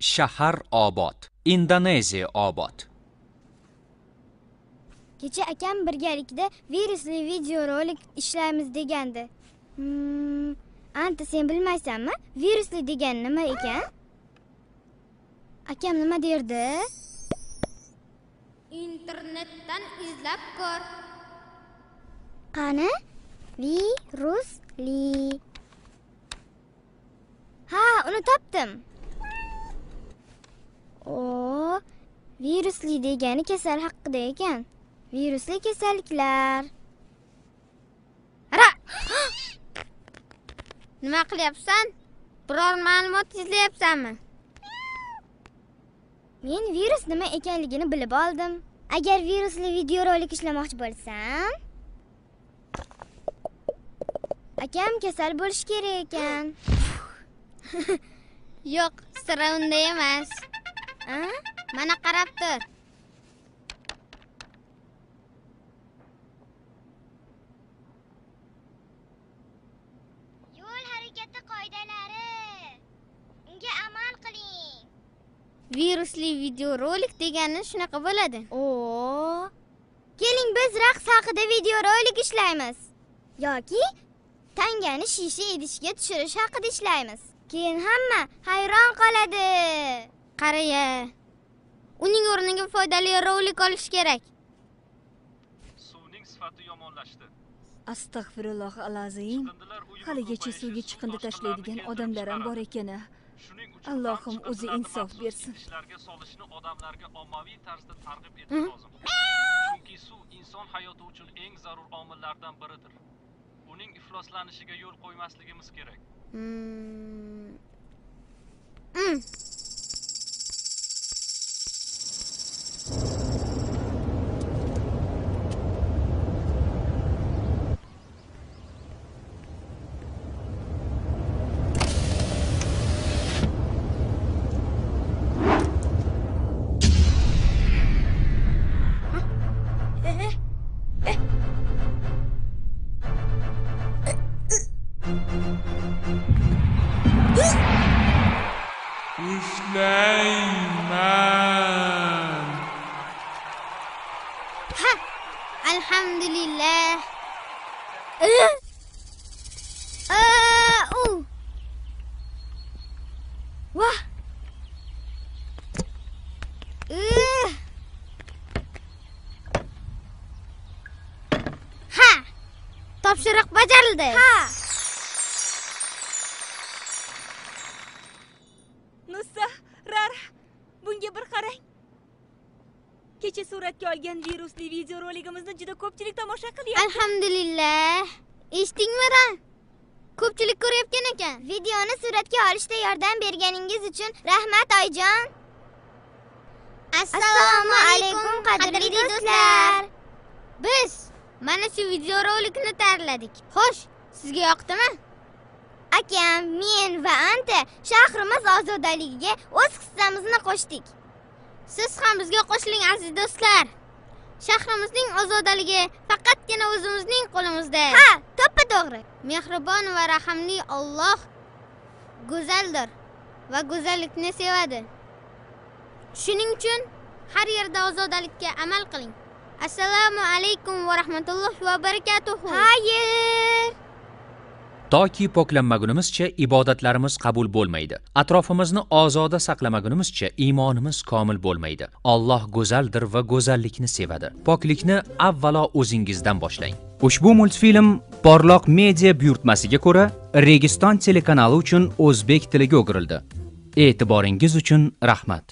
Shahar obod. Indoneziya obod. Kecha akam birgalikda virusli videorolik ishlaymiz degandi. Anta sen bilmaysanmi? Virusli degan nima ekan? Akam nima derdi? İnternetdan izlab ko'r. Qani? Virusli. Ha, uni topdim. Virusli degani kasal haqida ekan. Virusli kasalliklar. Ara! Nima qilyapsan? Biror ma'lumot izlayapsanmi? Men virus nima ekanligini bilib oldim. Agar virusli videorolik ishlamoqchi bo'lsam, akam kasal bo'lish kerak ekan. Yo'q, sira unday emas. Mana qarab tur. Yo'l harakati qoidalari. Unga amal qiling. Virusli videorolik degani shunaqa bo'ladi. Keling biz raqs haqida videorolik ishlaymiz. Yoki tangani shisha idishga tushirish haqida ishlaymiz. Keyin hamma hayron qoladi. Qara-ya. Uning o'rniga foydali rolik olish kerak. Suvning sifati yomonlashdi. Astag'firulloh alazim. Haligacha suvga chiqindi tashlaydigan odamlar ham bor ekan. Allohim o'zi insof bersin. Ishlarga solishni odamlarga ommaviy tarzda targ'ib etish lozim. Chunki suv inson hayoti uchun eng zarur omillardan biridir. Uning ifloslanishiga yo'l qo'ymasligimiz kerak. Alhamdulillah. Vah. Ha! Topshiriq bajarildi. Nusa, Rara, bunga bir qarang. Kecha suratga olgan virusli videoroligimizni juda ko'pchilik tomosha qilyapti. Alhamdulillah. Eshitdingmi, Ran? Ko'pchilik ko'ryapkan ekan. Videoni suratga olishda yordam berganingiz uchun rahmat Oyjon. Assalomu alaykum qadrli do'stlar. Biz mana shu videorolikni tayyorladik. Xo'sh, sizga yoqdimi? Akam, men va Anta shahrimiz ozodaligiga o'z hissamizni qo'shdik. Siz ham bizga qo'shiling aziz do'stlar. Shahrimizning ozodaligi faqatgina o'zimizning qo'limizda. Ha, to'ppa-to'g'ri. Mehribon va rahimli Alloh go'zaldir va go'zallikni sevadi. Shuning uchun har yerda ozodalikka amal qiling. Assalomu alaykum va rahmatullohi va barakatuh. Xayr. Toki poklanmagunimizcha ibodatlarimiz qabul bo'lmaydi. Atrofimizni ozoda saqlamagunimizcha iymonimiz komil bo'lmaydi. Alloh go'zaldir va go'zallikni sevadi. Poklikni avvalo o'zingizdan boshlang. Ushbu multfilm Porloq media buyurtmasiga ko'ra Registon telekanali uchun o'zbek tiliga o'girildi. E'tiboringiz uchun rahmat.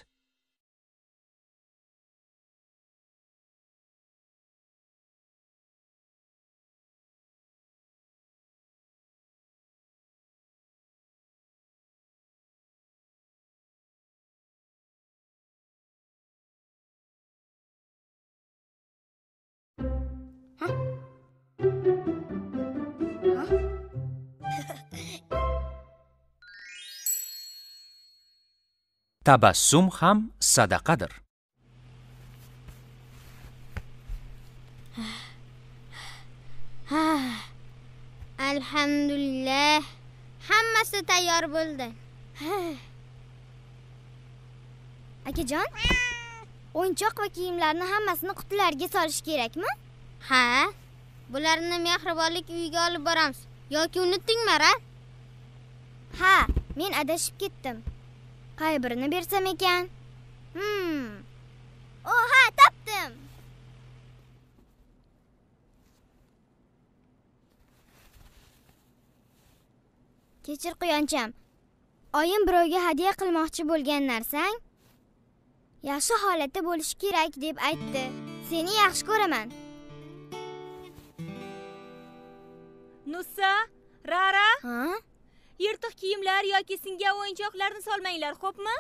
Tabassum ham sadaqadir. Alhamdulillah. Hammasi tayyor bo'ldi. Akajon, o'yinchoq va kiyimlarni hammasini qutilarga solish kerakmi? Ha, bularni mehribonlik uyiga olib boramiz. Yoki unutdingmi, Ra? Ha, men adashib ketdim. Qay birini bersam ekan? Oha, topdim. Kechir Quyoncham. Oyim birovga hadya qilmoqchi bo'lgan narsang yaxshi holatda bo'lishi kerak deb aytdi. Seni yaxshi ko'raman. Nusa, Rara, Ha? yirtiq kiyimlar yoki singan o'yinchoqlarni solmanglar, xo'pmi?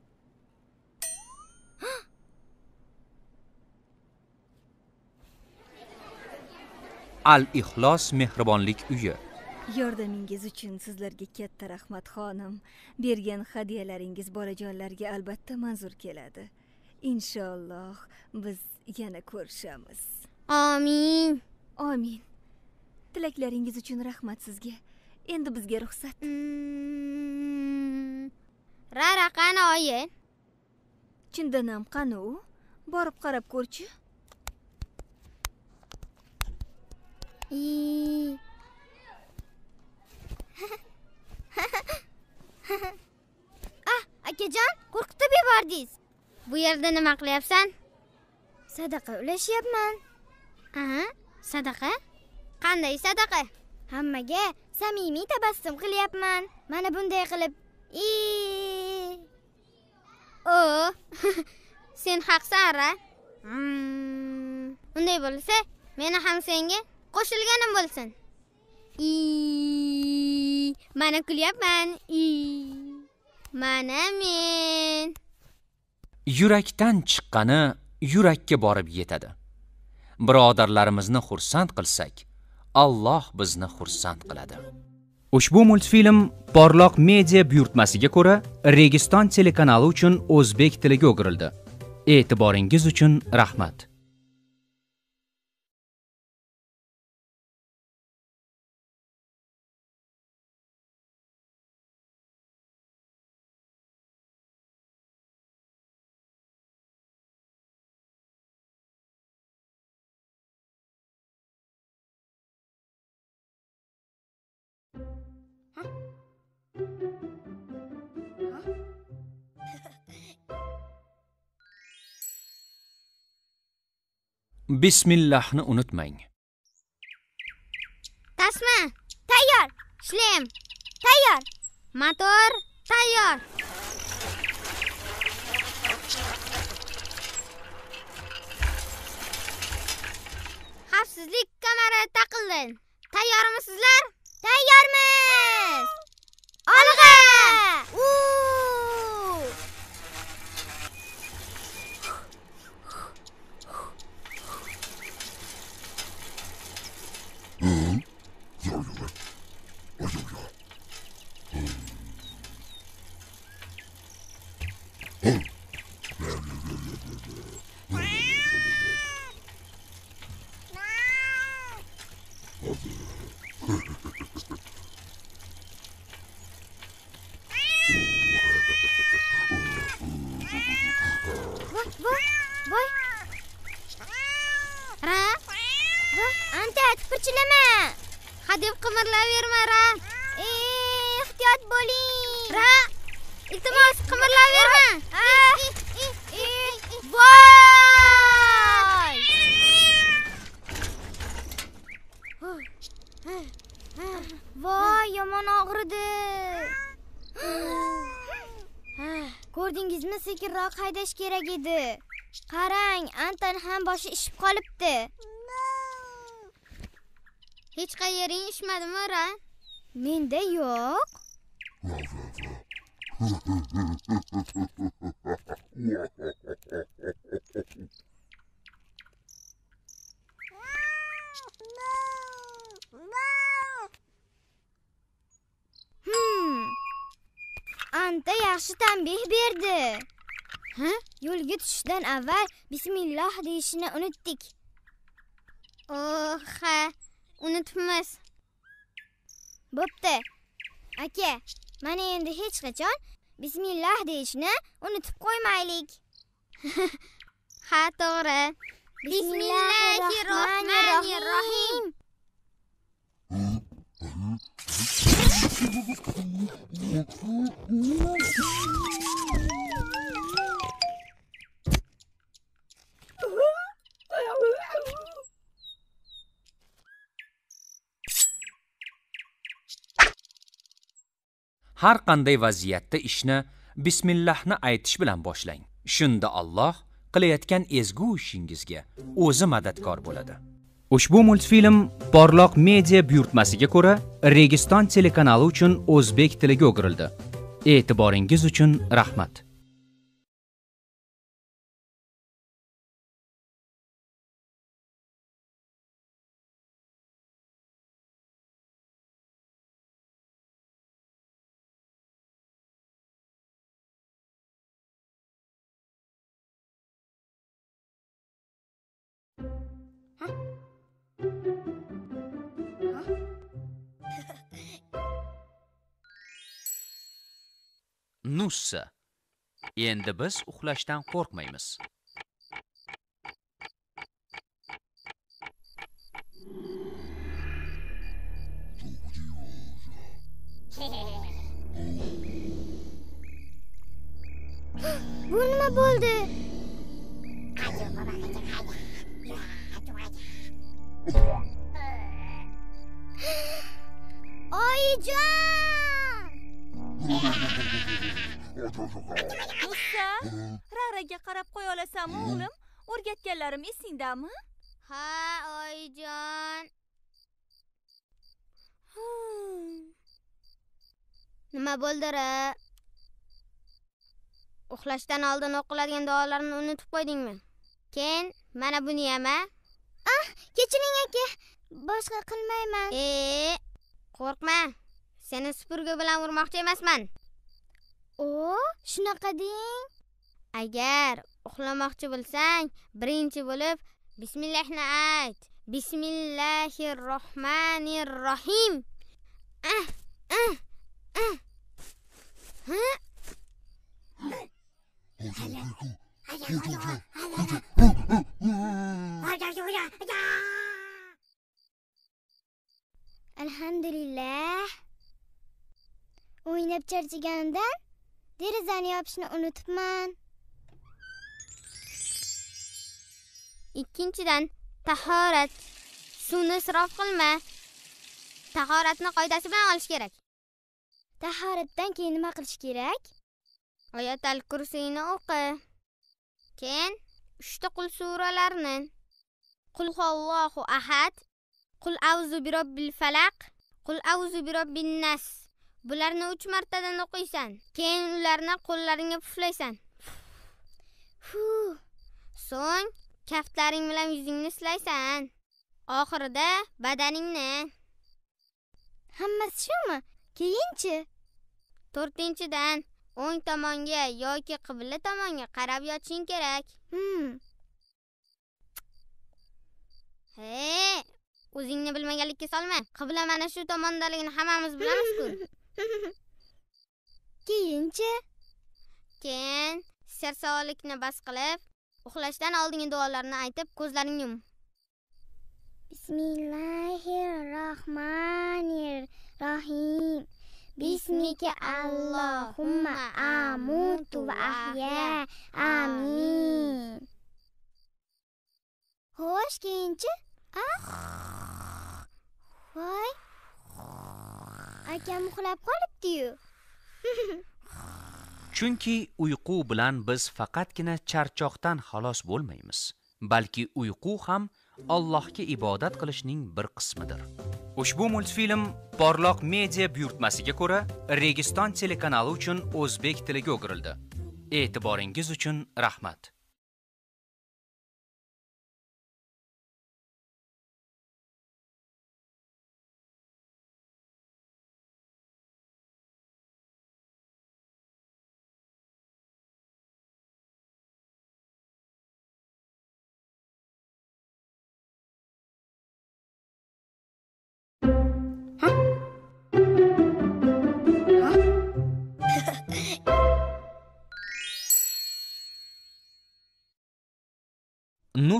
Al-Ixlos mehribonlik uyi. Yordamingiz uchun sizlarga katta rahmat, xonim. Bergan hadyalaringiz bolajonlarga albatta manzur keladi. Inshaalloh biz yana ko'rishamiz. Amin. Amin. Tilaklaringiz uchun rahmat sizga. Endi bizga ruxsat. Rara qani oyi? Chindan ham qani u? Borib qarab ko'rchi. Akajon, qo'rqitib yubordingiz. Bu yerda nima qilyapsan? Sadaqa ulashyapman. Aha, sadaqa? Qanday sadaqa? Hammaga samimiy tabassum qilyapman. Mana bunday qilib. O, sen haqsan, Ra. Unday bo'lsa, meni ham senga qo'shilganim bo'lsin. Mana kulyapman. Mana men. Yurakdan chiqqani yurakka borib yetadi. Birodarlarimizni xursand qilsak, Alloh bizni xursand qiladi. Ushbu multfilm Porloq media buyurtmasiga ko'ra Registon telekanali uchun o'zbek tiliga o'girildi. E'tiboringiz uchun rahmat. Bismillahni unutmang. Tasma Tayyor. shlem Tayyor. motor tayyor. Xavfsizlik kamari taqildi. Tayyormisizlar? Tayyormiz. Olg'a! Voy. Ra, Voy, anta tipirchilama. hadeb qimirlaverma, Ra. Ehtiyot bo'ling. Ra, iltimos qimirlaverma. Voy! Voy, yomon og'ridi. Ko'rdingizmi, sekinroq haydash kerak edi. Qarang, Anton ham boshi ishib qolibdi. Hech qayering ishmadimi, Ra? Menda yo'q. Anta yaxshi tanbeh berdi. Ha? Yo'lga tushishdan avval bismillah deyishni unutdik. Oh, ha, unutibmiz. Bo'pti. Aka, mana endi hech qachon Bismillah deyishni unutib qo'ymaylik. Ha, to'g'ri. Bismillahirrohmanirrohim. Har qanday vaziyatda ishni bismillahni aytish bilan boshlang. Shunda Alloh qilayotgan ezgu ishingizga o'zi madadkor bo'ladi. Ushbu multfilm Porloq media buyurtmasiga ko'ra Registon telekanali uchun o'zbek tiliga o'girildi. E'tiboringiz uchun rahmat. Nussa. Endi biz uxlashdan qo'rqmaymiz. Bu nima bo'ldi? Oyijon! Musa, Raraga qarab qo'ya olasanmi, o'g'lim? O'rgatganlarim esingdami? Ha, oyijon. Nima bo'ldi-ra? Uxlashdan oldin o'qiladigan duolarni unutib qo'ydingmi? Keyin mana buni ham-a? Kechiring aka. Boshqa qilmayman. Qo'rqma. Seni supurgi bilan urmoqchi emasman. Shunaqa deng. Agar uxlamoqchi bo'lsang, birinchi bo'lib bismillahni ayt. Bismillahirrohmanirrohim. Alhamdulillah. O'ynab charchaganimdan derazani yopishni unutibman. Ikkinchidan, tahorat. Suvni isrof qilma. Tahoratni qoidasi bilan olish kerak. Tahoratdan keyin nima qilish kerak? Oyatul kursiyni o'qi. Keyin 3 ta qul suralarni. Qul huvallohu ahad, qul a'udzu birabbil falaq, qul a'udzu birabbin nas. Bularni 3 martadan o'qiysan. Keyin ularni qo'llaringga puflaysan. So'ng kaftlaring bilan yuzingni silaysan. Oxirida badaningni. Hammasi shumi? Keyinchi? 4-dan o'ng tomonga yoki qibla tomonga qarab yotishing kerak. O'zingni bilmaganlikka solma. Qibla mana shu tomondaligini hammamiz bilamiz-ku. Keyinchi? Keyin sarsalikni bas qilib, uxlashdan oldingi duolarni aytib ko'zlaringni yum. Bismillahirrohmanirrohim. Bismika Allahumma amutu va ahya. Amin. Xo'sh, keyinchi? Voy. Akam uxlab qolibdi-yu. Chunki uyqu bilan biz faqatgina charchoqdan xalos bo'lmaymiz, balki uyqu ham Allohga ibodat qilishning bir qismidir. Ushbu multfilm Porloq media buyurtmasiga ko'ra Registon telekanali uchun o'zbek tiliga o'girildi. E'tiboringiz uchun rahmat.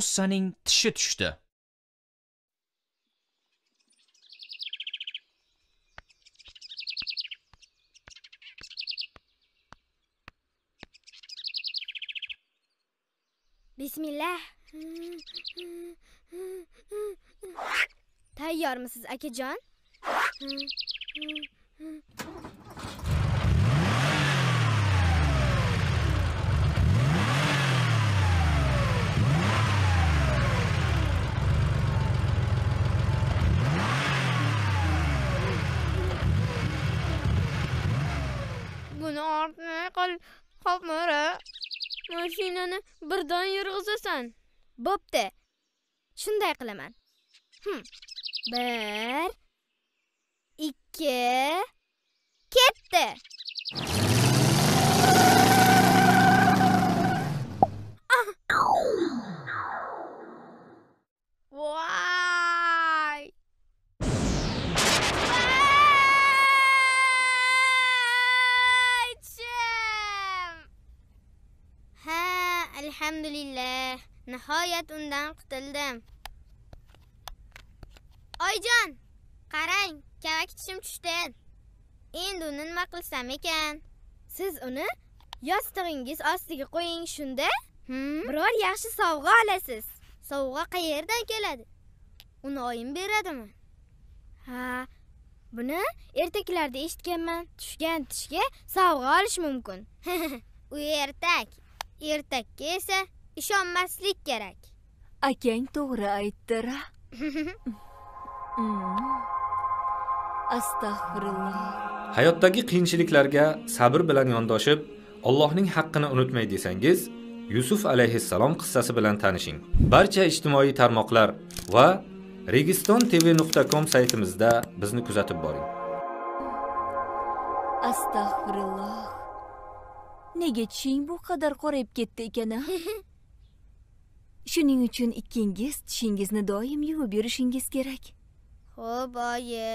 Rosaning tishi tushdi. Bismillah. Tayyormisiz, akajon? Buni ortmay qolmara. Mashinani birdan yurg'izasan. Bo'pti. Shunday qilaman. 1 2 ketdi. Voy! Ha, alhamdulillah. Nihoyat undan qutuldim. Oyjon, qarang, kavak tishim tushdi. Endi uni nima qilsam ekan? Siz uni yostig'ingiz ostiga qo'ying, shunda biror yaxshi sovg'a olasiz. Sovg'a qayerdan keladi? Uni oyim beradimi? Ha, buni ertaklarda eshitganman. Tushgan tishga sovg'a olish mumkin. U ertak. Ertakka esa ishonmaslik kerak. Akang to'g'ri aytdi-ra. Astag'firulloh. Hayotdagi qiyinchiliklarga sabr bilan yondoshib, Allohning haqqini unutmay desangiz, Yusuf alayhissalom qissasi bilan tanishing. Barcha ijtimoiy tarmoqlar va registontv.com saytimizda bizni kuzatib boring. Astag'firulloh. Nega tishing bu qadar qorayib ketdi ekan-a? Shuning uchun ikkingiz tishingizni doim yuvib yurishingiz kerak. Xo'p, oyi.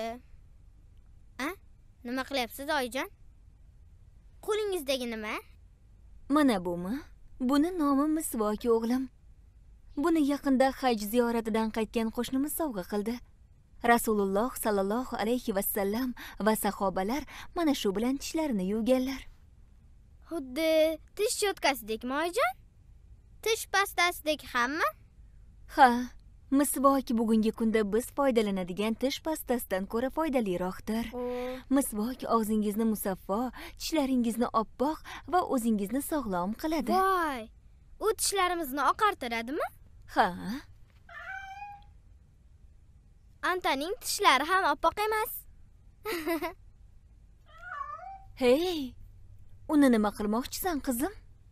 Nima qilyapsiz, oyijon? Qo'lingizdagi nima? Mana bumi? Buni nomi misvok, o'g'lim. Buni yaqinda haj ziyoratidan qaytgan qo'shnimiz sovg'a qildi. Rasululloh sallallohu alayhi va sallam va sahobalar mana shu bilan tishlarini yuvganlar. Xuddi tish cho'tkasidekmi, oyijon? Tish pastasidek hamma? Ha, misvok bugungi kunda biz foydalanadigan tish pastasidan ko'ra foydaliroqdir. Misvok og'zingizni musaffo, tishlaringizni oppoq va o'zingizni sog'lom qiladi. Voy, u tishlarimizni oqartiradimi? Ha. Antaning tishlari ham oppoq emas. Hey, uni nima qilmoqchisan, qizim?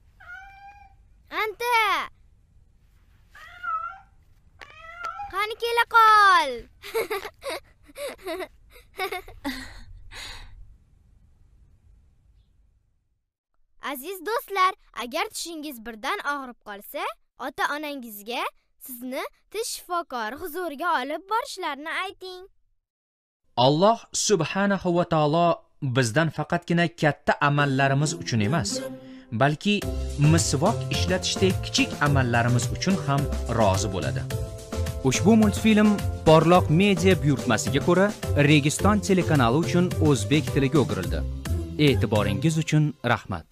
Anta! Qani kela qol. Aziz do'stlar, agar tishingiz birdan og'rib qolsa, ota-onangizga sizni tish shifokori huzuriga olib borishlarini ayting. Alloh subhanahu va taolo bizdan faqatgina katta amallarimiz uchun emas, balki misvok ishlatishdek kichik amallarimiz uchun ham rozi bo'ladi. Ushbu multfilm Porloq media buyurtmasiga ko'ra Registon telekanali uchun o'zbek tiliga o'girildi. E'tiboringiz uchun rahmat.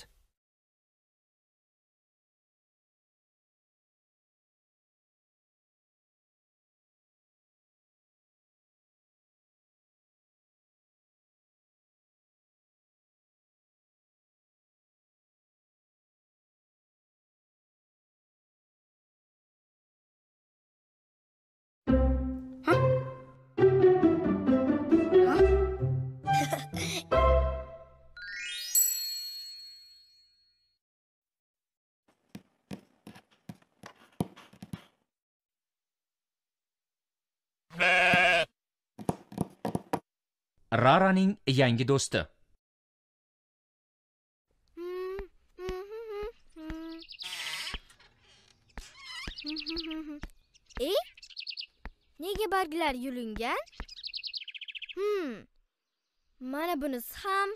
Raraning yangi do'sti. Nega barglar yulingan? Mana bunisi ham.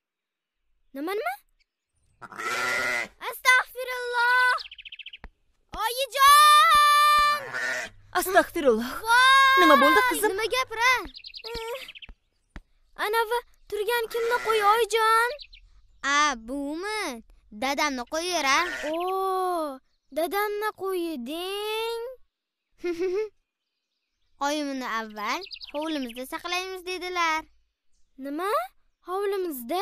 Nima? Astag'firulloh. Oyijon! Astagfirullah. Nima bo'ldi qizim? Nima gapira? Anavi turgan kimni qo'y oyijon? Bumi. Dadamni qo'yira. Dadamni qo'yiding. Oyimni avval hovlimizda saqlaymiz dedilar. Nima? Hovlimizda?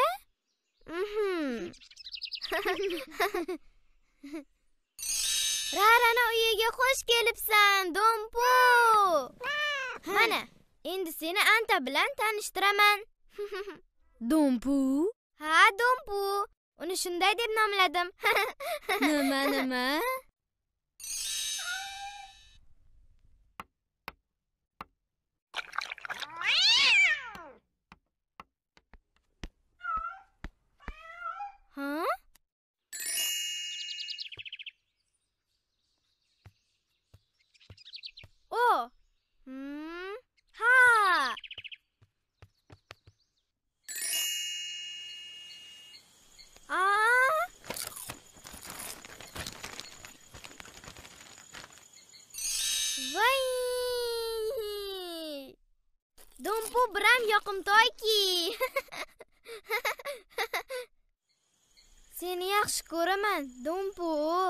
Rarani uyiga xush kelibsan, Dompu. Mana, endi seni Anta bilan tanishtiraman. Dompu? Ha, Dompu. Uni shunday deb nomladim. Nima? Ha? Ha. Voy! Dompu biram yoqimtoyki. Seni yaxshi ko'raman, Dompu.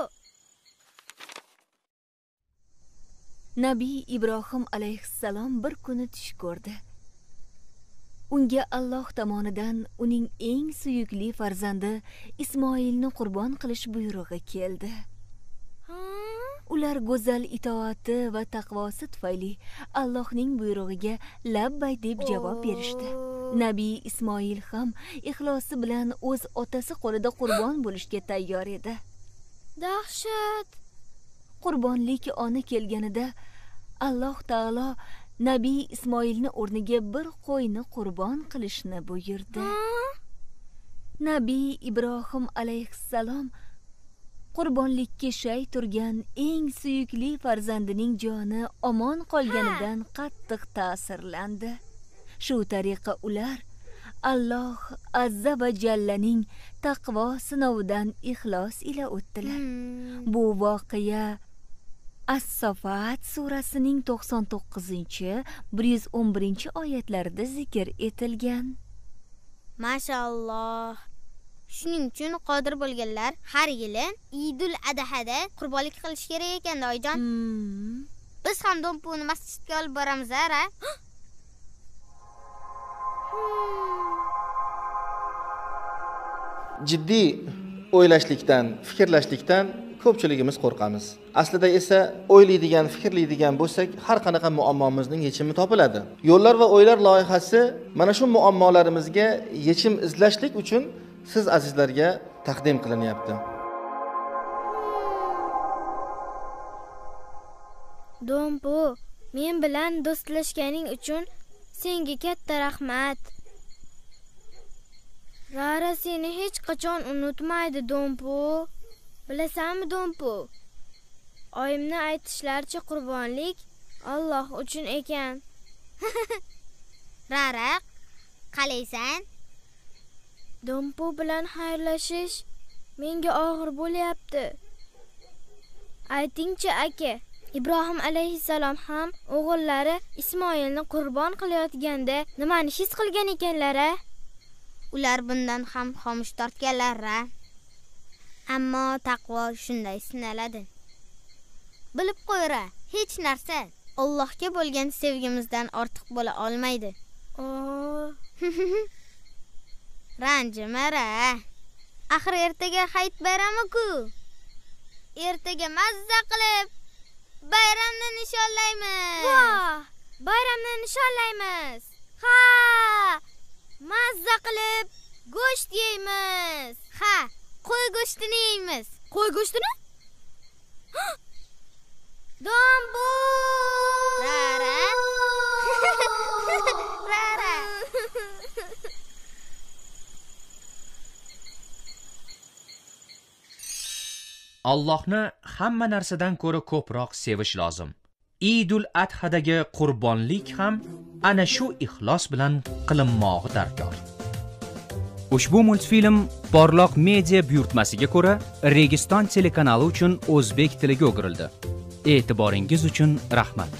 Nabiy Ibrohim alayhissalom bir kuni tush ko'rdi. Unga Alloh tomonidan uning eng suyukli farzandi Ismoilni qurbon qilish buyrug'i keldi. Ular go'zal itoati va taqvosi tufayli Allohning buyrug'iga labbay deb javob berishdi. Nabiy Ismoil ham ixlosi bilan o'z otasi qo'lida qurbon bo'lishga tayyor edi. Dahshat! Qurbonlik oni kelganida Alloh taolo Nabiy Ismoilni o'rniga bir qo'yni qurbon qilishni buyurdi. Nabiy Ibrohim alayhissalom qurbonlikka shay turgan eng suyukli farzandining joni omon qolganidan qattiq ta'sirlandi. Shu tariqa ular Alloh azza va jallaning taqvo sinovidan ixlos ila o'tdilar. Bu voqea As-Sofat surasining 99-111 oyatlarida zikr etilgan. Mashalloh. Shuning uchun qodir bo'lganlar har yili Idul Adhada qurbonlik qilish kerak ekan, oyijon. Biz ham Dompuni masjidga olib boramiz, ara. Jiddiy o'ylashlikdan, fikrlashlikdan ko'pchiligimiz qo'rqamiz. Aslida esa o'ylaydigan, fikrlaydigan bo'lsak, har qanaqa muammomizning yechimi topiladi. Yo'llar va o'ylar loyihasi mana shu muammolarimizga yechim izlashlik uchun siz azizlarga taqdim qilinyapti. Dompu, men bilan do'stlashganing uchun senga katta rahmat. Rara seni hech qachon unutmaydi, Dompu. Bilasanmi, Dompu? Oyimni aytishlaricha qurbonlik Alloh uchun ekan. Rara, qalaysan? Dompu bilan xayrlashish menga og'ir bo'lyapti. Aytingchi, aka, Ibrohim alayhissalom ham o'g'illari Ismoilni qurbon qilayotganda nimani his qilgan ekanlar-a? Ular bundan ham xomush tortganlar-a? Ammo taqvo shunday sinaladi. Bilib qo'yra, hech narsa Allohga bo'lgan sevgimizdan ortiq bo'la olmaydi. Ranjimara. Axir ertaga hayit bayrami-ku. Ertaga mazza qilib bayramni nishonlaymiz. Voh, bayramni nishonlaymiz. Ha! Mazza qilib go'sht yeymiz. Ha, qo'y go'shtini yeymiz. Qo'y go'shtini? Dombu! Rara. Rara. Allohni hamma narsadan ko'ra ko'proq sevish lozim. Idul Adhadagi qurbonlik ham ana shu ixlos bilan qilinmog'i darkor. Ushbu multfilm Porloq media buyurtmasiga ko'ra Registon telekanali uchun o'zbek tiliga o'girildi. E'tiboringiz uchun rahmat.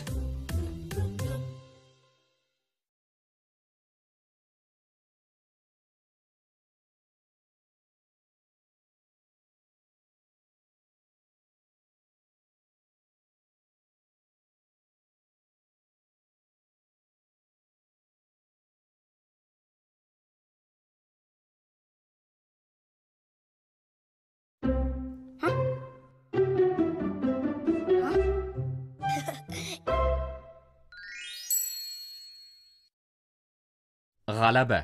G'alaba.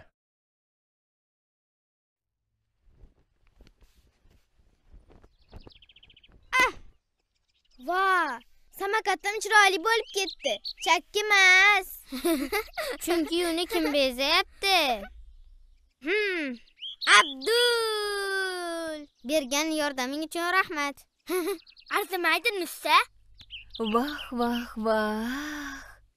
Voh, samakatim chiroyli bo'lib ketdi. Chakki emas. Chunki uni kim bezayapti? Abdul! Bergan yordaming uchun rahmat. Arzimaydi Nussa. Vah.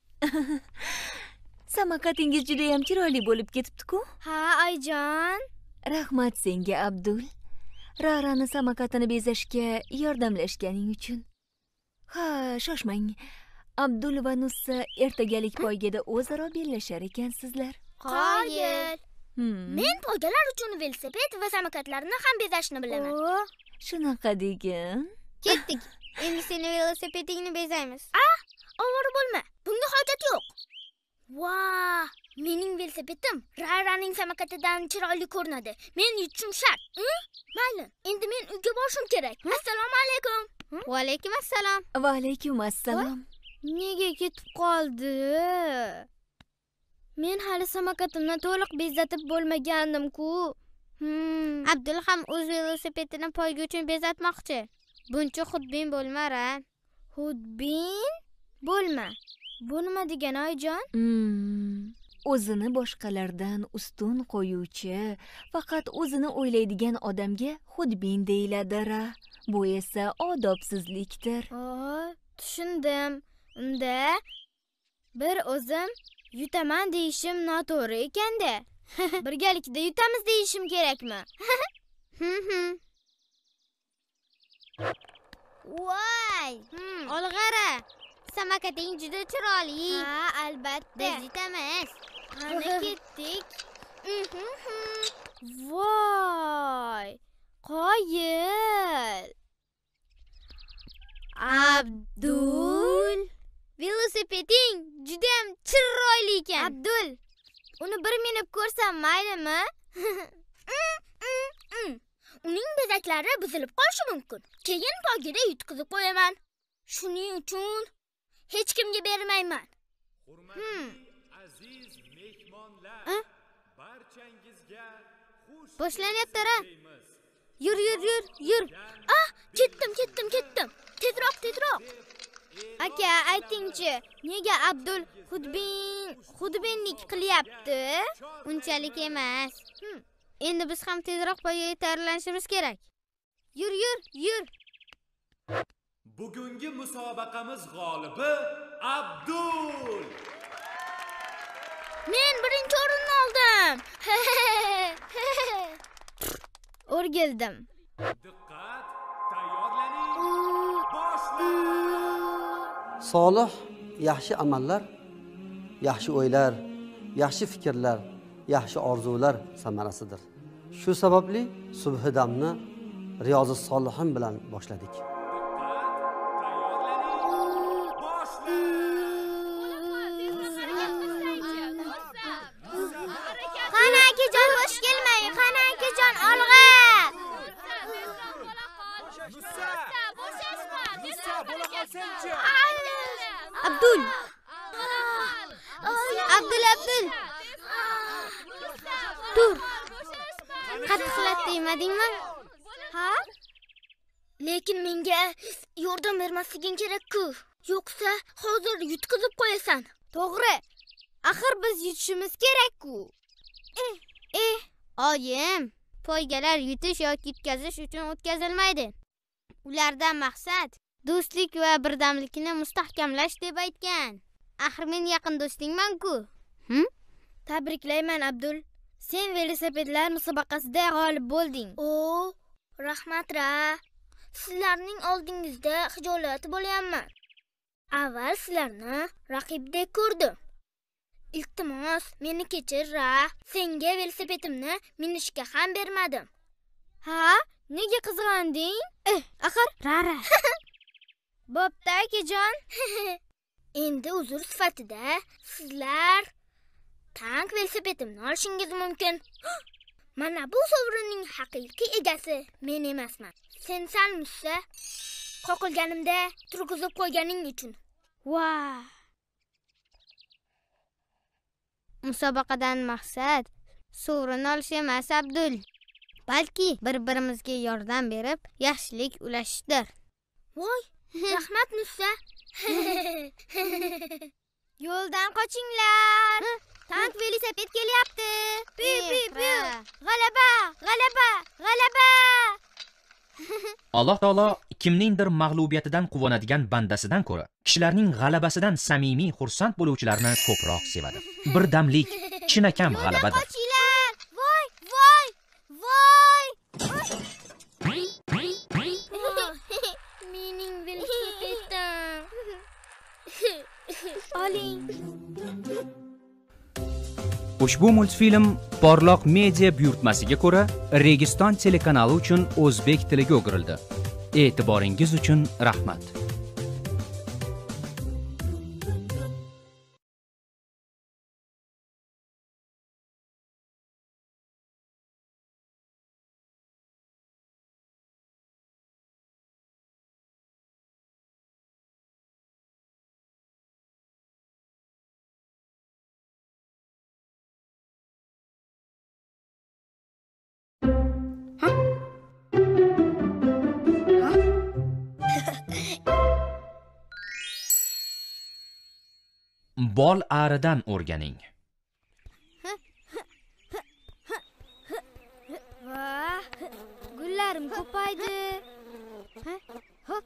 Samakatingiz juda ham chiroyli bo'lib ketibdi-ku. Ha, oyijon. Rahmat senga, Abdul. Rarani samakatini bezashga yordamlashganing uchun. Ha, shoshmang. Abdul va Nussa ertagalik poygada o'zaro bellashar ekansizlar. Qoyil. Men poygalar uchun velosiped va samakatlarni ham bezashni bilaman. Shunaqa degin. Ketdik. Endi seni velosipedingni bezaymiz. Ovora bo'lma. Bunga hojat yo'q. Voh, mening velosipedim Raraning samakatidan chiroyli ko'rinadi. Men yutishim shart. Mayli, endi men uyga borishim kerak. Assalomu alaykum. Va alaykum assalom. Va alaykum assalom. Nega ketib qoldi? Men hali samakatimni to'liq bezatib bo'lmagandim-ku. Abdul ham o'z velosipedini poyga uchun bezatmoqchi. Buncha xudbin bo'lma-ra. Xudbin? Bo'lma. Bu nima degan oyijon? O'zini boshqalardan ustun qo'yuvchi, faqat o'zini o'ylaydigan odamga xudbin deyiladi-ra. Bu esa odobsizlikdir. Tushundim. Unda bir o'zim yutaman deyishim noto'g'ri ekan-da. Birgalikda yutamiz deyishim kerakmi? Voy! Olg'ara. Samakating juda chiroyli. Ha, albatta. Biz yutamiz. Qani ketdik. Voy! Qoyil. Abdul, velosipeding juda ham chiroyli ekan. Abdul, uni bir minib ko'rsam maylimi? Uning bezaklari buzilib qolishi mumkin. Keyin poygada yutkazib qo'yaman. Shuning uchun hech kimga bermayman. Aziz mehmonlar, barchangizga xush Boshlanyapti-ra. Yur. Ketdim. Tezroq. Aka, aytingchi, nega Abdul xudbinlik qilyapti? Unchalik emas. Endi biz ham tezroq poygaga tayyorlanishimiz kerak. Yur. Bugungi musobaqamiz g'olibi Abdul. Men birinchi o'rinni oldim. O'rgildim. Diqqat, tayyorlaning. Boshlang. Solih yaxshi amallar, yaxshi o'ylar, yaxshi fikrlar, yaxshi orzular samarasidir. Shu sababli subhidamni Riyozi Solihin bilan boshladik. Qani akajon, bosh kelmang. Qani akajon, olg'a. Abdul. Tur. Qattiqlat demadingmi? Ha? Lekin menga yordam bermasliging kerak-ku. Yo'qsa hozir yutkazib qo'yasan. To'g'ri. Axir biz yutishimiz kerak-ku. Oyim, poygalar yutish yoki yutkazish uchun o'tkazilmaydi. Ulardan maqsad do'stlik va birdamlikni mustahkamlash deb aytgan. Axir men yaqin do'stingman-ku. Tabriklayman Abdul. Sen velosipedlar musobaqasida g'olib bo'lding. O, rahmat-ra. Sizlarning oldingizda xijolat bo'lyapman. Avval sizlarni raqibdek ko'rdim. Iltimos, meni kechir-ra. Senga velosipedimni minishga ham bermadim. Ha? Nega qizg'anding? Axir, rara. Bo'pti, akajon. Endi uzr sifatida sizlar tank velosipedimni olishingiz mumkin. Mana bu sovrinning haqiqiy egasi men emasman. Sen salmussa qoqilganimda turg'izib qo'yganing uchun. Voy. Musobaqadan maqsad sovrin olish emas, Abdul. Balki bir-birimizga yordam berib, yaxshilik ulashishdir. Voy, rahmat Nussa. Yo'ldan qochinglar. Tank velosiped kelyapti. Piu. G'alaba, g'alaba, g'alaba. Alloh taolo kimningdir mag'lubiyatidan quvonadigan bandasidan ko'ra, kishilarning g'alabasidan samimiy xursand bo'luvchilarni ko'proq sevadi. Birdamlik chinakam g'alabadir. Qochinglar. Voy. Mening velosipedim. Oling. Ushbu multfilm Porloq media buyurtmasiga ko'ra Registon telekanali uchun o'zbek tiliga o'girildi. E'tiboringiz uchun rahmat. Bol aridan o'rganing. Vah, gullarim ko'paydi. Hop.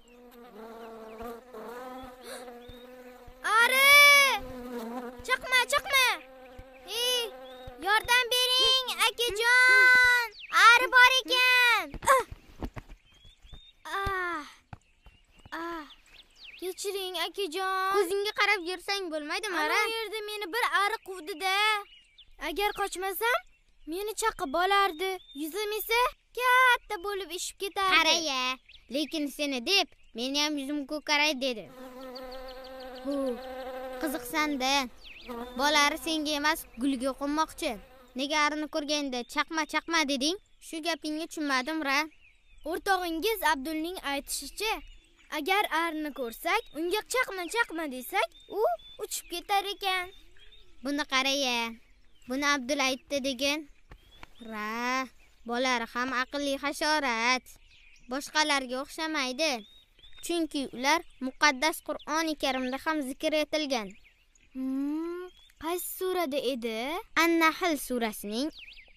Ari! Chaqma. Yordam bering, akajon. Ari bor ekan. Kechiring, akajon. Ko'zingga qarab yursang bo'lmaydimi? Ana yerda meni bir ari quvdi-da. Agar qochmasam, meni chaqib olardi. Yuzim esa katta bo'lib ishib ketardi. Qaraya, lekin seni deb meni ham yuzim ko'karaydi dedi. Qiziqsanda, bolari senga emas, gulga qo'nmoqchi. Nega arini ko'rganda chaqma deding? Shu gapingni tushunmadim-ra. O'rtog'ingiz Abdulning aytishicha, agar arini ko'rsak, unga chaqma desak, u uchib ketar ekan. Buni qaraya. Buni Abdul aytdi degan. Ra, bolari ham aqlli hasharot. Boshqalarga o'xshamaydi. Chunki ular muqaddas Qur'oni Karimda ham zikr etilgan. Qaysi surada edi? An-Nahl surasining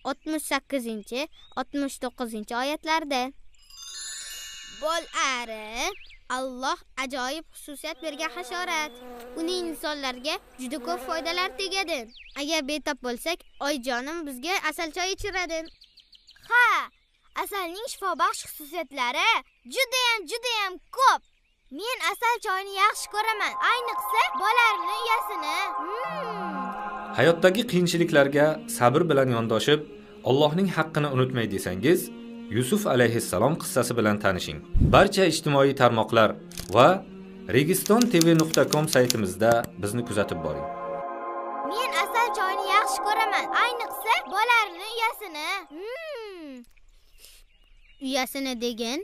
68-69 oyatlarida. Bol ari Alloh ajoyib xususiyat bergan hasharot. Uning insonlarga juda ko'p foydalar tegadi. Agar betob bo'lsak, oyjonim bizga asal choy ichiradi. Ha, asalning shifobaxsh xususiyatlari judayam ko'p. Men asal choyni yaxshi ko'raman, ayniqsa bolarining uyasini. Hayotdagi qiyinchiliklarga sabr bilan yondoshib, Allohning haqqini unutmay desangiz, Yusuf alayhissalom qissasi bilan tanishing. Barcha ijtimoiy tarmoqlar va registontv.com saytimizda bizni kuzatib boring. Men asal choyni yaxshi ko'raman, ayniqsa bolarining uyasini. Uyasini degan?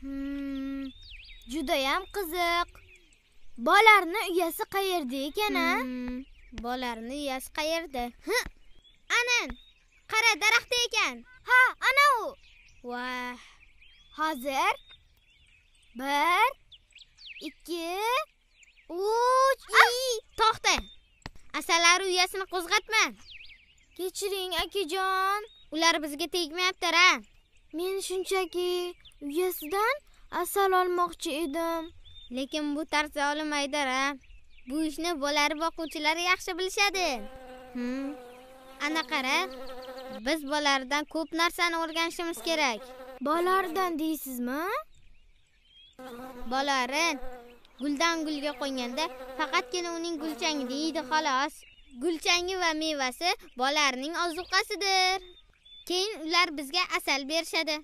Judayam qiziq. Bolarining uyasi qayerda ekan-a? Bolarining uyasi qayerda? Anan, qara daraxtda ekan. Ha, ana u. Vah. Hozir 1 2 3 to'xta. Asallar uyasini qo'zg'atma. Kechiring, akajon. Ular bizga tegmayapti-ra. Men shunchaki uyasidan asal olmoqchi edim. Lekin bu tarzda olmaydi-ra. Bu ishni bolari boquvchilar yaxshi bilishadi. Ana qara. Biz bolalardan ko'p narsani o'rganishimiz kerak. Bolalardan deysizmi? Bolalar guldan gulga qo'yganda faqatgina uning gulchangini yeydi xolos. Gulchangi va mevasi bolalarning ozuqasidir. Keyin ular bizga asal berishadi.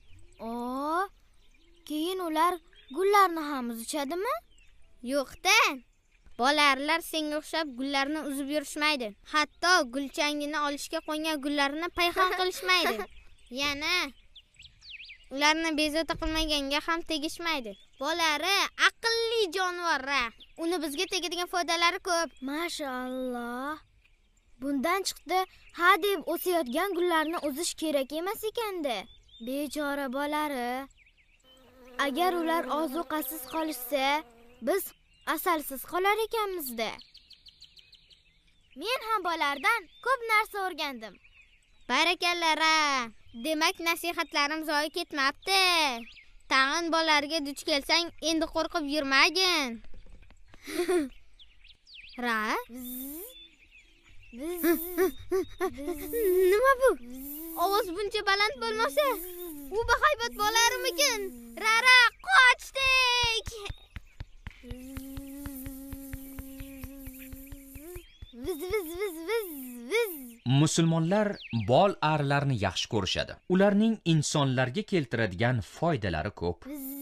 Keyin ular gullarni ham uzishadimi? Yo'q-da. Bolalar senga o'xshab gullarni uzib yurishmaydi. Hatto gulchangini olishga qo'ygan gullarini payhon qilishmaydi. Yana ularni bezovta qilmaganga ham tegishmaydi. Bolari aqlli jonivorlar. Uni bizga tegadigan foydalari ko'p. Mashalloh. Bundan chiqdi, ha deb o'sayotgan gullarni uzish kerak emas ekanda. Bechora bolari. Agar ular ozuqasiz qolishsa, biz asalsiz qolar ekanmiz-da. Men ham bolalardan ko'p narsa o'rgandim. Barakallara. Demak, nasihatlarim zoyi ketmabdi. Tag'in bolalarga duch kelsang, endi qo'rqib yurmagin. Ra? Nima bu? Ovoz buncha baland bo'lmasa, u bahaybat bo'larmikin? Rara, qochdik. Musulmonlar bol arilarni yaxshi ko'rishadi. Ularning insonlarga keltiradigan foydalari ko'p.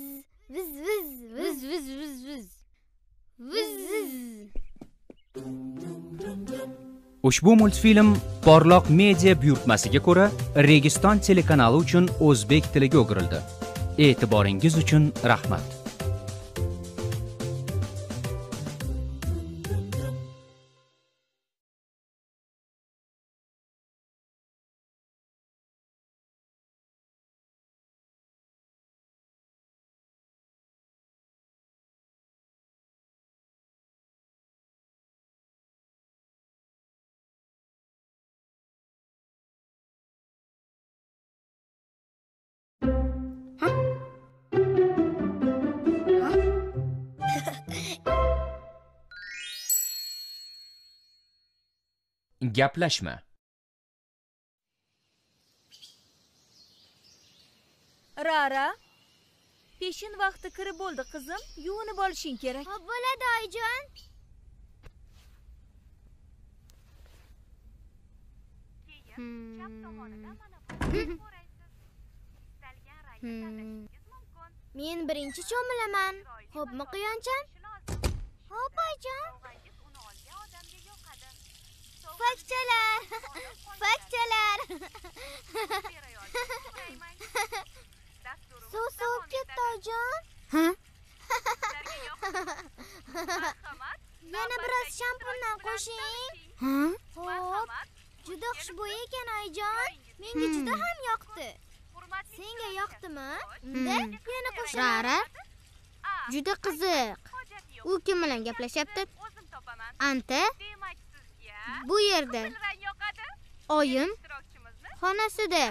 Ushbu multfilm Porloq media buyurtmasiga ko'ra Registon telekanali uchun o'zbek tiliga o'girildi. E'tiboringiz uchun rahmat. Gaplashma. Rara, peshin vaqti kirib bo'ldi qizim. Yuvinib olishing kerak. Xo'p bo'ladi, oyijon. Men birinchi cho'milaman. Xo'pmi, Quyonchan? Xo'p, oyijon. Fakchalar. Suv sovib ketdi, oyijon. Yana biroz shampundan qo'shing. Xo'p. Juda xushbo'y ekan, oyijon. Menga juda ham yoqdi. Senga yoqdimi? Unda yana qo'shaman. Rara, juda qiziq. U kim bilan gaplashyapti? Anta? Bu yerda. Oyim xonasida.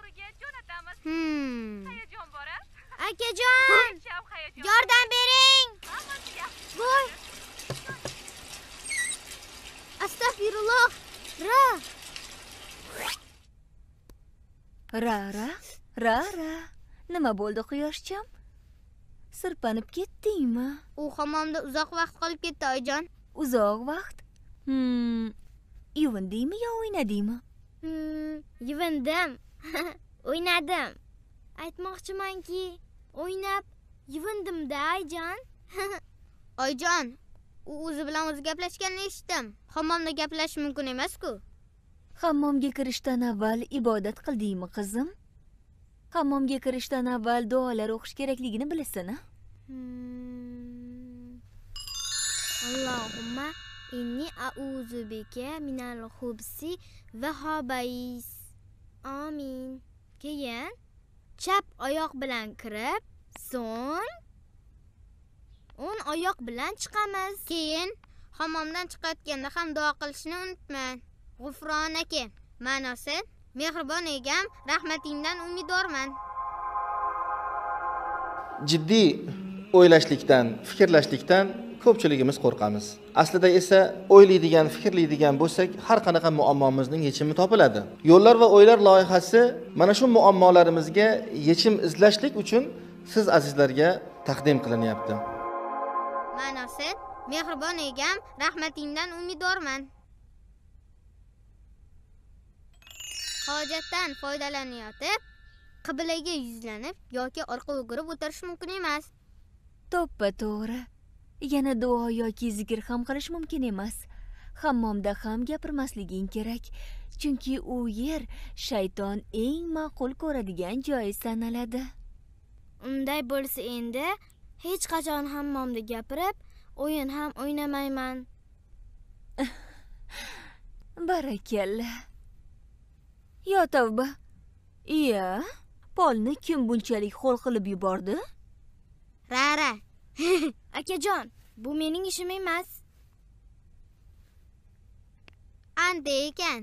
Akajon, yordam bering. Voy. Astagfirulloh. Rara. Nima bo'ldi Quyoshcham? Sirpanib ketdingmi? U hammomda uzoq vaqt qolib ketdi, oyijon. Uzoq vaqt? Yuvindingmi yo o'ynadingmi? Yuvindim. O'ynadim. Aytmoqchimanki, o'ynab yuvindim-da, oyijon. Oyijon, u o'zi bilan o'zi gaplashganini eshitdim. Hammomda gaplashish mumkin emas-ku. Hammomga kirishdan avval ibodat qildingmi, qizim? Hammomga kirishdan avval duolar o'qish kerakligini bilasan-a? Allohumma inni a'udzu bika minal xubsi va xobais. Amin. Keyin chap oyoq bilan kirib, so'ng o'ng oyoq bilan chiqamiz. Keyin hammomdan chiqayotganda ham duo qilishni unutma. G'ufronaka ma'nosi mehribon egam, rahmatingdan umidvorman. Jiddiy o'ylashlikdan, fikrlashlikdan ko'pchiligimiz qo'rqamiz. Aslida esa o'ylaydigan, fikrlaydigan bo'lsak, har qanaqa muammomizning yechimi topiladi. Yo'llar va o'ylar loyihasi mana shu muammolarimizga yechim izlashlik uchun siz azizlarga taqdim qilinyapti. Ma'nosi, mehribon egam, rahmatingdan umidvorman. Hojatdan foydalanayotib, qiblaga yuzlanib yoki orqa o'girib o'tirish mumkin emas. To'ppa to'g'ri. Yana duo yoki zikr ham qilish mumkin emas. Hammomda ham gapirmasliging kerak, chunki u yer shayton eng ma'qul ko'radigan joy sanaladi. Unday bo'lsa endi hech qachon hammomda gapirib, o'yin ham o'ynamayman. Barakalla. Yo tavba. Iya, polni kim bunchalik ho'l qilib yubordi? Rara. Akajon, bu mening ishim emas. Anta ekan.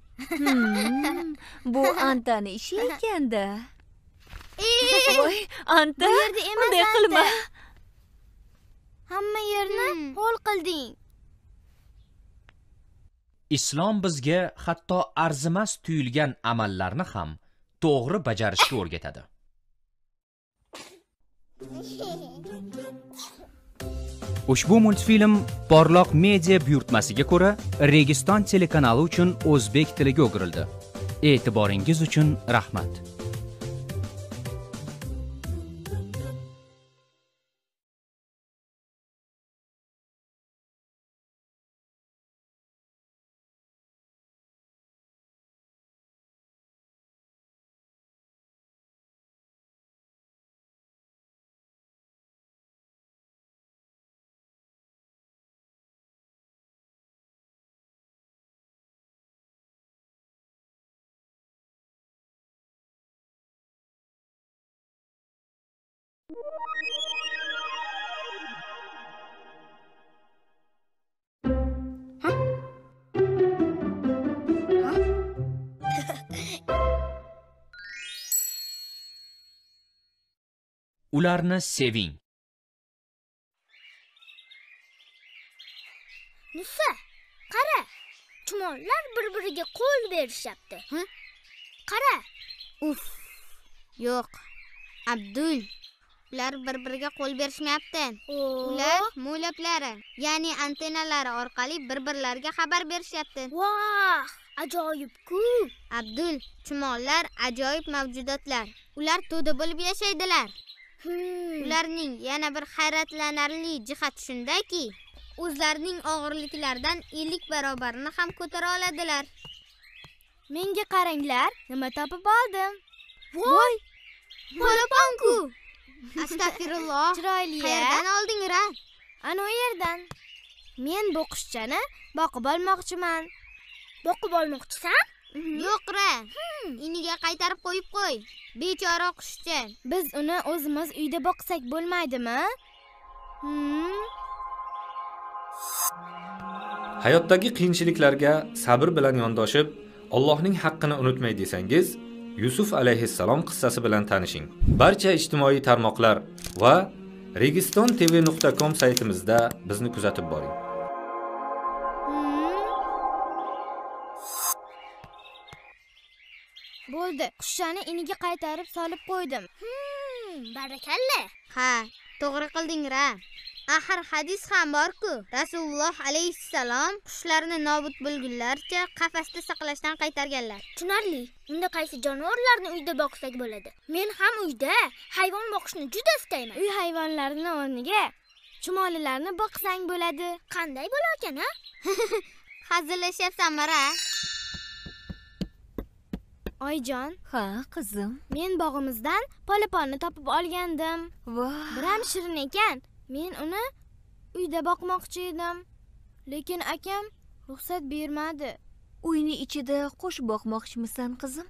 Bu Antani ishi ekanda. Voy, Anta, Bu yerda emas, bunday qilma. Hamma yerni ho'l qilding. Islom bizga hatto arzimas tuyulgan amallarni ham to'g'ri bajarishga o'rgatadi. Ushbu multfilm Porloq media buyurtmasiga ko'ra Registon telekanali uchun o'zbek tiliga o'girildi. E'tiboringiz uchun rahmat. Ularni seving. Nusa, qara. Chumollar bir-biriga qo'l berishyapti. Qara. Uf. Yo'q. Abdul, ular bir-biriga qo'l berishmayapti. Ular mo'lablari, ya'ni antennalari orqali bir-birlariga xabar berishyapti. Voh, ajoyib-ku. Abdul, chumollar ajoyib mavjudotlar. Ular to'da bo'lib yashaydilar. Ularning yana bir hayratlanarli jihati shundaki, o'zlarining og'irliklaridan 50 barobarini ham ko'tara oladilar. Menga qaranglar, nima topib oldim. Voy! Polaponku. Astagfirulloh. Chiroyli. Qayerdan olding, Ra? Ana u yerdan. Men bu qushchani boqib olmoqchiman. Boqib olmoqchisan? Yo'q, Ra. Iniga qaytarib qo'yib qo'y. Bechora qushcha. Biz uni o'zimiz uyda boqsak bo'lmaydimi? Hayotdagi qiyinchiliklarga sabr bilan yondoshib, Allohning haqqini unutmay desangiz, Yusuf alayhissalom qissasi bilan tanishing. Barcha ijtimoiy tarmoqlar va registantv.com saytimizda bizni kuzatib boring. Bo'ldi, qushchani iniga qaytarib solib qo'ydim. Barakalla. Ha, to'g'ri qilding, Ra. Axir hadis ham bor-ku, Rasululloh alayhissalom qushlarni nobud bo'lgunlaricha qafasda saqlashdan qaytarganlar. Tushunarli. Unda qaysi jonivorlarni uyda boqsak bo'ladi? Men ham uyda hayvon boqishni juda istayman. Uy hayvonlarini o'rniga chumolilarni boqsang bo'ladi. Qanday bo'larkan, ha? Hazillashyapsanmi, Ra? Oyjon, Ha, qizim. men bog'imizdan polaponni topib olgandim. Voh. Biram shirin ekan. Men uni uyda boqmoqchi edim. Lekin akam ruxsat bermadi. Uyni ichida qush boqmoqchimisan, qizim?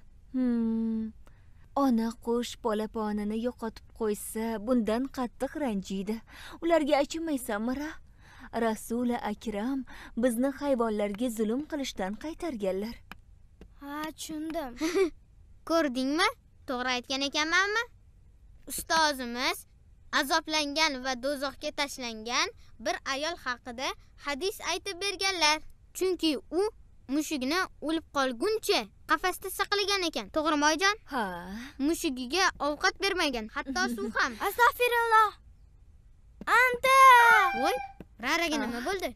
Ona qush polaponini yo'qotib qo'ysa, bundan qattiq ranjiydi. Ularga achinmaysanmi, Ra? Rasuli akram bizni hayvonlarga zulm qilishdan qaytarganlar. Ha, tushundim. Ko'rdingmi? To'g'ri aytgan ekanmanmi? Ustozimiz azoblangan va do'zaxga tashlangan bir ayol haqida hadis aytib berganlar. Chunki u mushugini o'lib qolguncha qafasda saqlagan ekan. To'g'rimi oyijon? Ha. Mushugiga ovqat bermagan, hatto suv ham. Astag'firulloh. Anta! Voy, Raraga nima bo'ldi?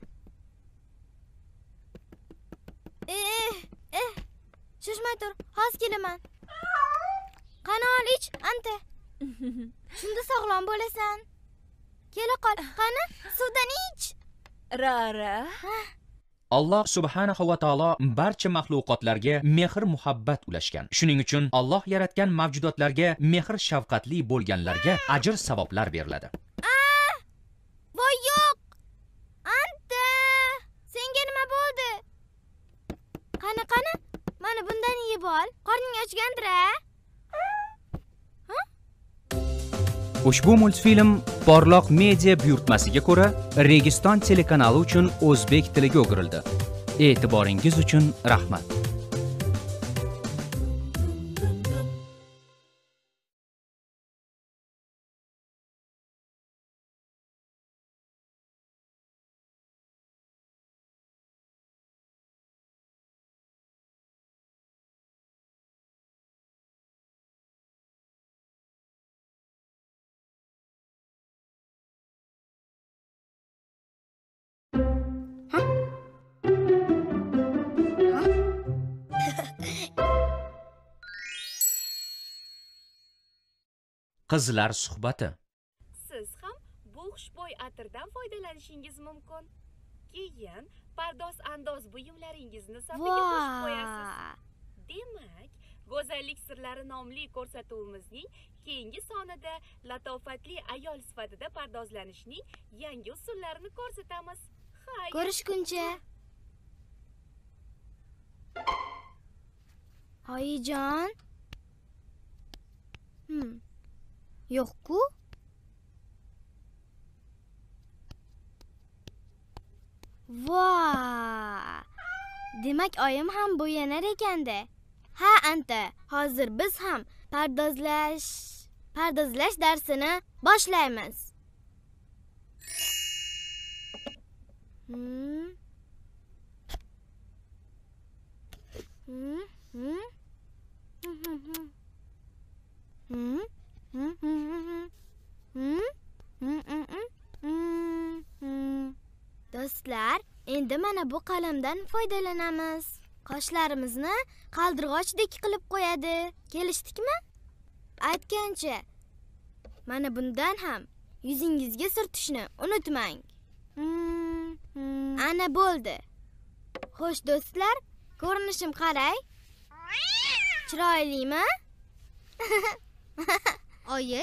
Shoshmay tur, hozir kelaman. Qani ol ich, Anta. Shunda sog'lom bo'lasan. Kela qol. Qani, suvdan ich. Rara. Alloh subhanahu va taolo barcha maxluqotlarga mehr muhabbat ulashgan. Shuning uchun Alloh yaratgan mavjudotlarga mehr shafqatli bo'lganlarga ajr savoblar beriladi. Voy yo'q. Anta! Senga nima bo'ldi? Qani, mana bundan yeb ol. Qorning ochgandir-a? Ushbu multfilm Porloq media buyurtmasiga ko'ra Registon telekanali uchun o'zbek tiliga o'girildi. E'tiboringiz uchun rahmat. Qizlar suhbati. Siz ham bu xushbo'y atirdan foydalanishingiz mumkin. Keyin pardoz-andoz buyumlaringizni safiga qo'shib qo'yasiz. Demak, go'zallik sirlari nomli ko'rsatuvimizning keyingi sonida latofatli ayol sifatida pardozlanishning yangi usullarini ko'rsatamiz. Xayr. Ko'rishguncha. Oyijon. Yo'q-ku. Voy! Demak, oyim ham bo'yanar ekanda. Ha, Anta, hozir biz ham pardozlash darsini boshlaymiz. Do'stlar, endi mana bu qalamdan foydalanamiz. Qoshlarimizni qaldirg'ochdek qilib qo'yadi. Kelishdikmi? Aytgancha. Mana bundan ham yuzingizga surtishni unutmang. Ana bo'ldi. Xo'sh do'stlar, ko'rinishim qarang. Chiroylimi? Oyi.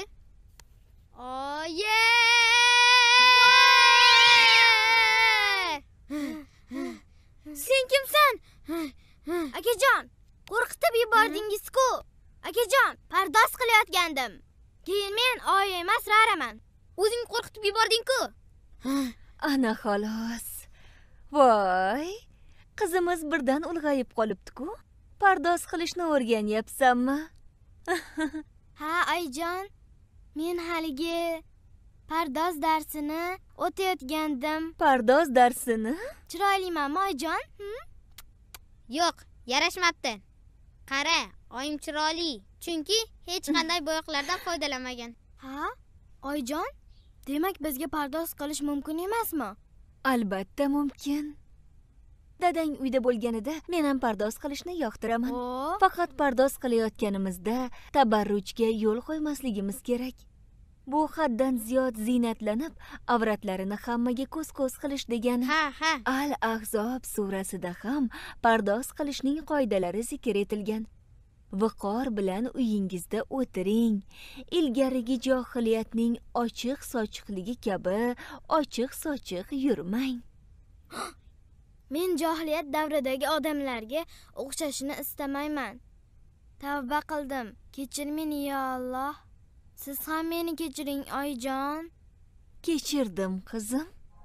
Sen kimsan? Akajon, qo'rqitib yubordingiz-ku. Akajon, pardoz qilayotgandim. Keyin men oyi emas, Raraman. O'zing qo'rqitib yubording-ku. Ana xolos. Voy, qizimiz birdan ulg'ayib qolibdi-ku. Pardoz qilishni o'rganyapsanmi? Ha, oyijon. Men haligi pardoz darsini o'tayotgandim. Pardoz darsini? Chiroylimanmi, oyijon? Yo'q, yarashmabdi. Qara, oyim chiroyli. Chunki hech qanday bo'yoqlardan foydalanmagan. Ha? Oyijon, demak bizga pardoz qilish mumkin emasmi? Albatta mumkin. Dadang uyda bo'lganida men ham pardoz qilishni yoqtiraman. Faqat pardoz qilayotganimizda tabarrujga yo'l qo'ymasligimiz kerak. Bu haddan ziyod ziynatlanib, avratlarini hammaga ko'z-ko'z qilish degani. Ha. Al-Ahzob surasida ham pardoz qilishning qoidalari zikr etilgan. Viqor bilan uyingizda o'tiring. Ilgarigi johiliyatning ochiq-sochiqligi kabi ochiq-sochiq yurmang. Men johiliyat davridagi odamlarga o'xshashni istamayman. Tavba qildim. Kechir meni, ya Alloh. Siz ham meni kechiring, oyijon. Kechirdim, qizim.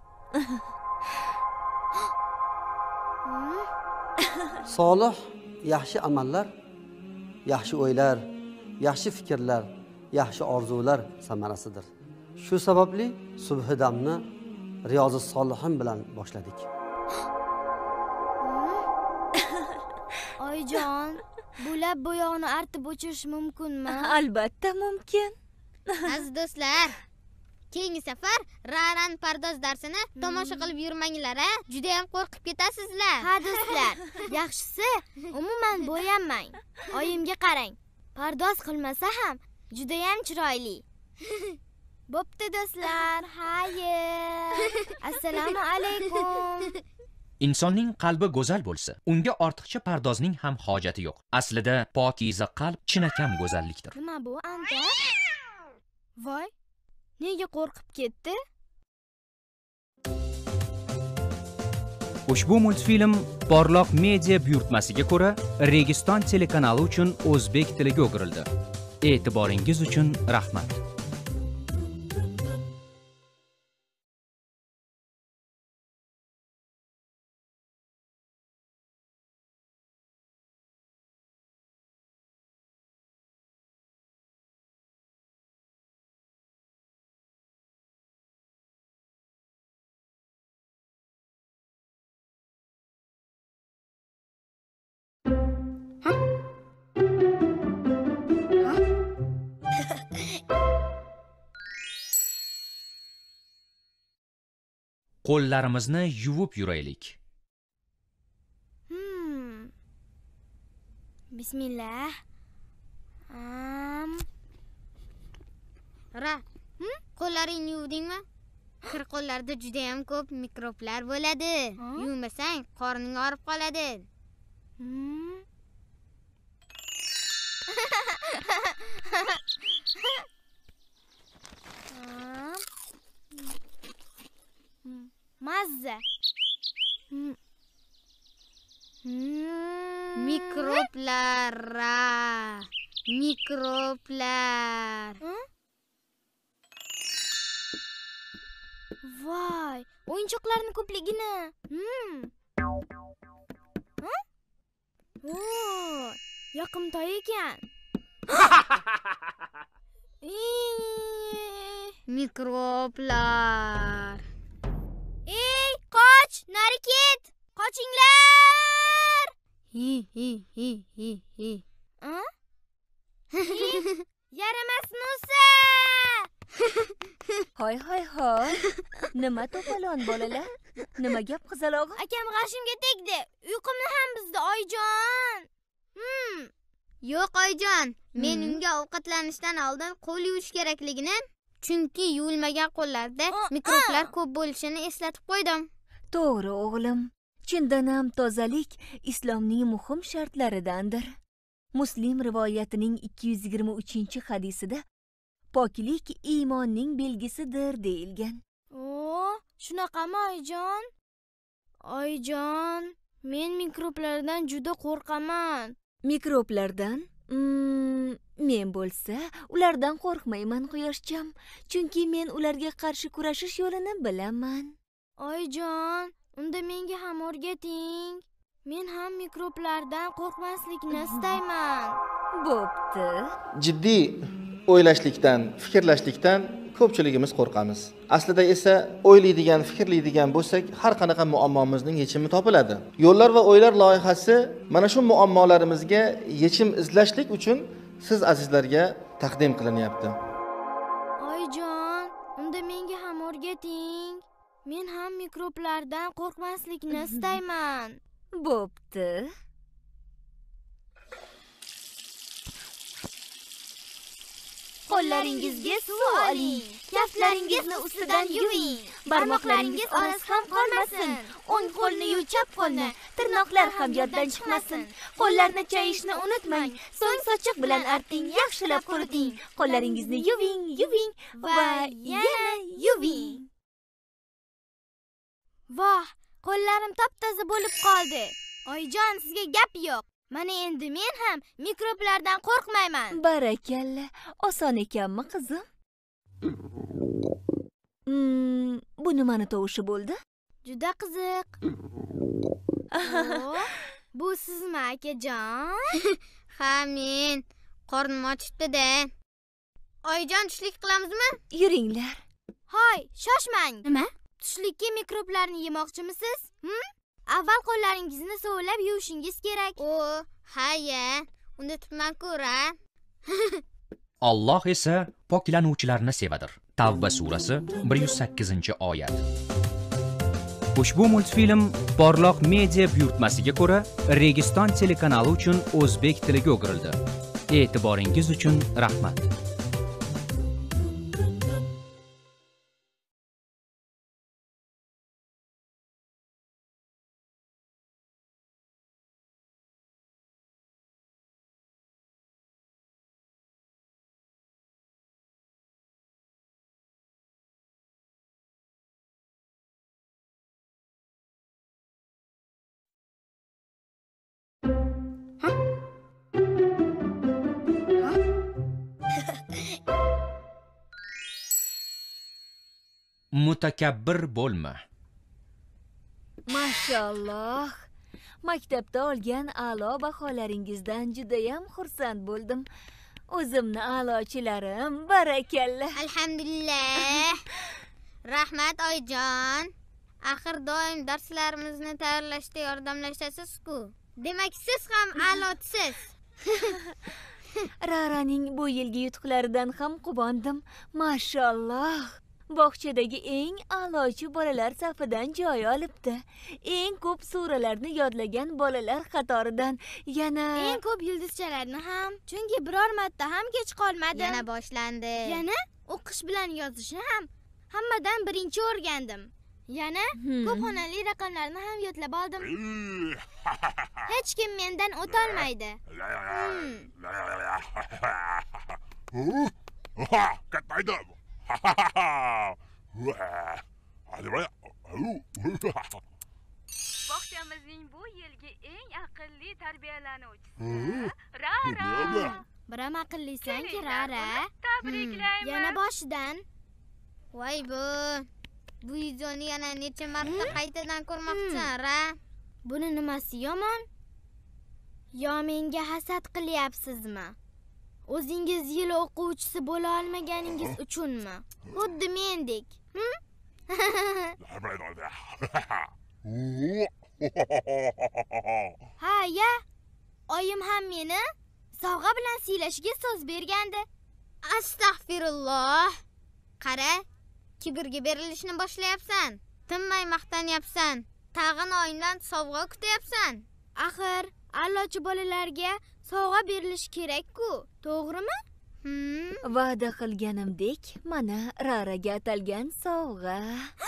Solih yaxshi amallar, yaxshi o'ylar, yaxshi fikrlar, yaxshi orzular samarasidir. Shu sababli subhidamni Riyozi Solihin bilan boshladik. Oyijon, bo'lab bo'yoqni artib o'chirish mumkinmi? Albatta mumkin. Aziz do'stlar, keyingi safar Raran pardoz darsini tomosha qilib yurmanglar, a? Juda ham qo'rqib ketasizlar. Ha do'stlar, yaxshisi umuman bo'yanmang. Oyimga qarang. Pardoz qilmasa ham juda ham chiroyli. Bo'pti do'stlar, xayr. Assalomu alaykum. Insonning qalbi go'zal bo'lsa, unga ortiqcha pardozning ham hojati yo'q. Aslida pokiza qalb chinakam go'zallikdir. Nima bu, anta? Voy, nega qo'rqib ketdi? Ushbu multfilm Porloq media buyurtmasiga ko'ra Registon telekanali uchun o'zbek tiliga o'girildi. E'tiboringiz uchun rahmat. Qo'llarimizni yuvib yuraylik. Bismillah. Ra, qo'llaringni yuvdingmi? Kir qo'llarda juda ham ko'p mikroblar bo'ladi. Yuvmasang qorning og'rib qoladi. Mazza. Mikroblar, mikroblar. Voy, o'yinchoqlarning ko'pligini. Yoqimtoy ekan. Mikroblar. Ey, qoch, nari ket. Qochinglar. Hi. Yaramasni o'sa. Hoy. Nima to'polon bolalar? Nima gap qizalog'i? Akam g'ashimga tegdi. Uyqumni ham bizda Oyjon. Yo'q Oyjon, men unga ovqatlanishdan oldin qo'l yuvish kerakligini, chunki yuvilmagan qo'llarda mikroblar ko'p bo'lishini eslatib qo'ydim. To'g'ri o'g'lim. Chindan ham tozalik islomning muhim shartlaridandir. Muslim rivoyatining 223-hadisida poklik iymonning belgisidir deyilgan. Shunaqami Oyjon? Oyjon, men mikroblardan juda qo'rqaman. Mikroblardan? Men bo'lsa, ulardan qo'rqmayman Quyoshcham, chunki men ularga qarshi kurashish yo'lini bilaman. Oyjon, unda menga ham o'rgating. Men ham mikroblardan qo'rqmaslikni istayman. Bo'pti. Jiddiy o'ylashlikdan, fikrlashlikdan ko'pchiligimiz qo'rqamiz. Aslida esa o'ylaydigan, fikrlaydigan bo'lsak, har qanaqa muammomizning yechimi topiladi. Yo'llar va o'ylar loyihasi mana shu muammolarimizga yechim izlashlik uchun siz azizlarga taqdim qilinyapti. Oyjon, unda menga ham o'rgating. Men ham mikroblardan qo'rqmaslikni istayman. Bo'pti. Qo'llaringizga suv oling, kaftlaringizni ustidan yuving, barmoqlaringiz orasi ham qolmasin. O'ng qo'lni yuv chap qo'lni, tirnoqlar ham yoddan chiqmasin. Qo'llarni chayishni unutmang, so'ng sochiq bilan arting, yaxshilab quriting. Qo'llaringizni yuving va yana yuving. Voh, qo'llarim top-toza bo'lib qoldi. Oyjon, sizga gap yo'q. Mana endi men ham mikroblardan qo'rqmayman. Barakalla. Oson ekanmi, qizim? Bu nimani tovushi bo'ldi? Juda qiziq. Bu sizmi, akajon? Ha, men. Qornim ochibdi-da. Oyjon, tushlik qilamizmi? Yuringlar. Hoy, shoshmang. Nima? Tushlikka mikroblarni yemoqchimisiz? Avval qo'llaringizni sovunlab yuvishingiz kerak. Ha-ya, unutibman-ku-ra. Alloh esa poklanuvchilarni sevadir. Tavba surasi 108-oyat. Ushbu multfilm Porloq media buyurtmasiga ko'ra Registon telekanali uchun o'zbek tiliga o'girildi. E'tiboringiz uchun rahmat. Mutakabbir bo'lma. Mashalloh. Maktabda olgan a'lo baholaringizdan juda ham xursand bo'ldim. O'zimni a'lochilarim, barakalla. Alhamdulillah. Rahmat oyijon. Axir doim darslarimizni tayyorlashda yordamlashasiz-ku. Demak, siz ham a'lotisiz. Raraning bu yilgi yutuqlaridan ham quvondim. Mashalloh. Bog'chadagi eng a'lochi bolalar safidan joy olibdi. Eng ko'p suralarni yodlagan bolalar qatoridan yana eng ko'p yulduzchalarni ham. Chunki biror marta ham kech qolmadim. Yana boshlandi. Yana o'qish bilan yozishni ham hammadan birinchi o'rgandim. Yana ko'p xonali raqamlarni ham yodlab oldim. Hech kim mendan o'tolmaydi. Kattaydi. Bog'chamizning bu yilgi eng aqlli tarbiyalanuvchisi Rara. Biram aqllisan-ki, Rara. Tabriklayman. Yana boshidan. Voy bu videoni yana necha marta qaytadan ko'rmoqchisan, Ra? Buni nimasi yomon? Yo menga hasad qilyapsizmi? O'zingiz yil o'quvchisi bo'la olmaganingiz uchunmi? Xuddi mendek. Ha-ya. Oyim ham meni sovg'a bilan siylashiga so'z bergandi. Astag'firulloh. Qara, kibrga berilishni boshlayapsan. Tinmay maqtanyapsan. Tag'in oyimdan sovg'a kutyapsan. Axir a'lochi bolalarga sovg'a berilishi kerak-ku, to'g'rimi? Va'da qilganimdek, mana Raraga atalgan sovg'a.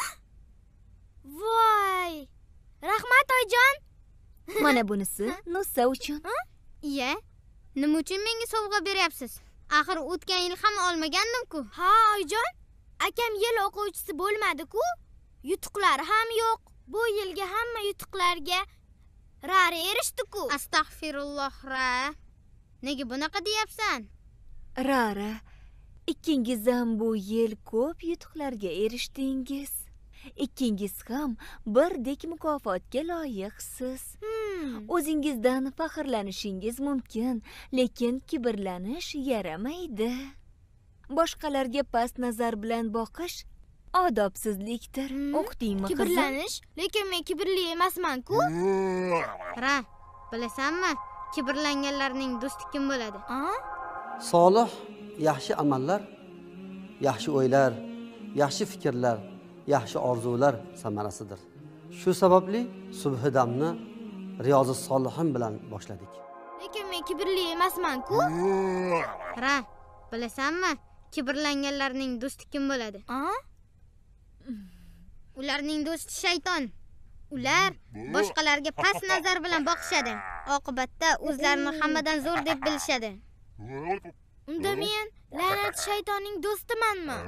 Voy! Rahmat oyijon. Mana bunisi Nusa uchun. Iya, nima uchun menga sovg'a beryapsiz? Axir o'tgan yil ham olmagandim-ku. Ha, oyijon. Akam yil o'quvchisi bo'lmadi-ku. Yutuqlari ham yo'q. Bu yilgi hamma yutuqlarga Rara erishdi-ku. Astag'firulloh, Ra. Nega bunaqa deyapsan? Rara, ikkingiz ham bu yil ko'p yutuqlarga erishdingiz. Ikkingiz ham birdek mukofotga loyiqsiz. O'zingizdan faxrlanishingiz mumkin, lekin kibrlanish yaramaydi. Boshqalarga past nazar bilan boqish odobsizlikdir. O'qdingmi qizim? Kibrlanish, lekin men kibrli emasman-ku. Ra, bilasanmi? Kibrlanganlarning do'sti kim bo'ladi? Solih yaxshi amallar, yaxshi o'ylar, yaxshi fikrlar, yaxshi orzular samarasidir. Shu sababli subhidamni Riyozi Solihin bilan boshladik. Lekin men kibrli emasman-ku. Ra, bilasanmi? Kibrlanganlarning do'sti kim bo'ladi? Ularning do'sti shayton. Ular boshqalarga past nazar bilan boqishadi. Oqibatda o'zlarini hammadan zo'r deb bilishadi. Unda men la'nat shaytonning do'stimanmi?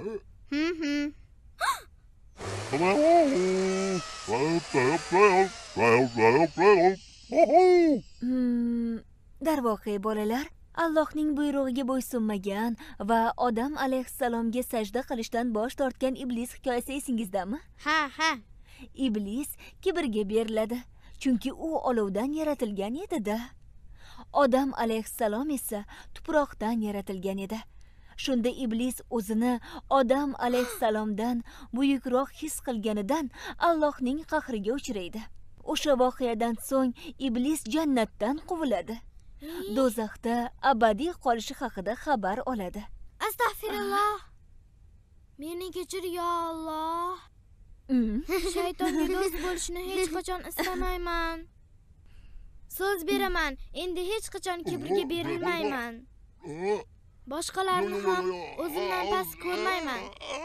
Darvoqe bolalar, Allohning buyrug'iga bo'ysunmagan va odam alayhissalomga sajda qilishdan bosh tortgan iblis hikoyasi esingizdami? Ha. Iblis kibrga beriladi, chunki u olovdan yaratilgan edi-da. Odam alayhissalom esa tuproqdan yaratilgan edi. Shunda iblis o'zini odam alayhissalomdan buyukroq his qilganidan Allohning qahriga uchraydi. O'sha voqeadan so'ng iblis jannatdan quviladi. Do'zaxda abadiy qolishi haqida xabar oladi. Astag'firulloh. Meni kechir yo Alloh. Shaytonga do'st bo'lishni hech qachon istamayman. So'z beraman, endi hech qachon kibrga berilmayman. Boshqalarni ham o'zimdan past ko'rmayman.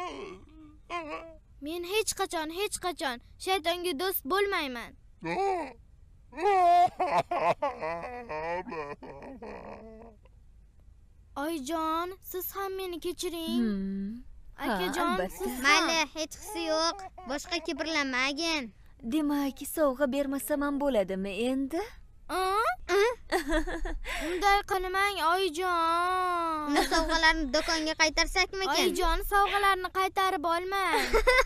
Men hech qachon shaytonga do'st bo'lmayman. Oyijon, siz ham meni kechiring. Akajon, siz Mayli, hech qisi yo'q. Boshqa kibrlanmagin. Demak, sovg'a bermasam ham bo'ladimi endi? Unday qilmang, oyijon. Unda sovg'alarni do'konga qaytarsakmikin? Oyijon, sovg'alarni qaytarib olmang.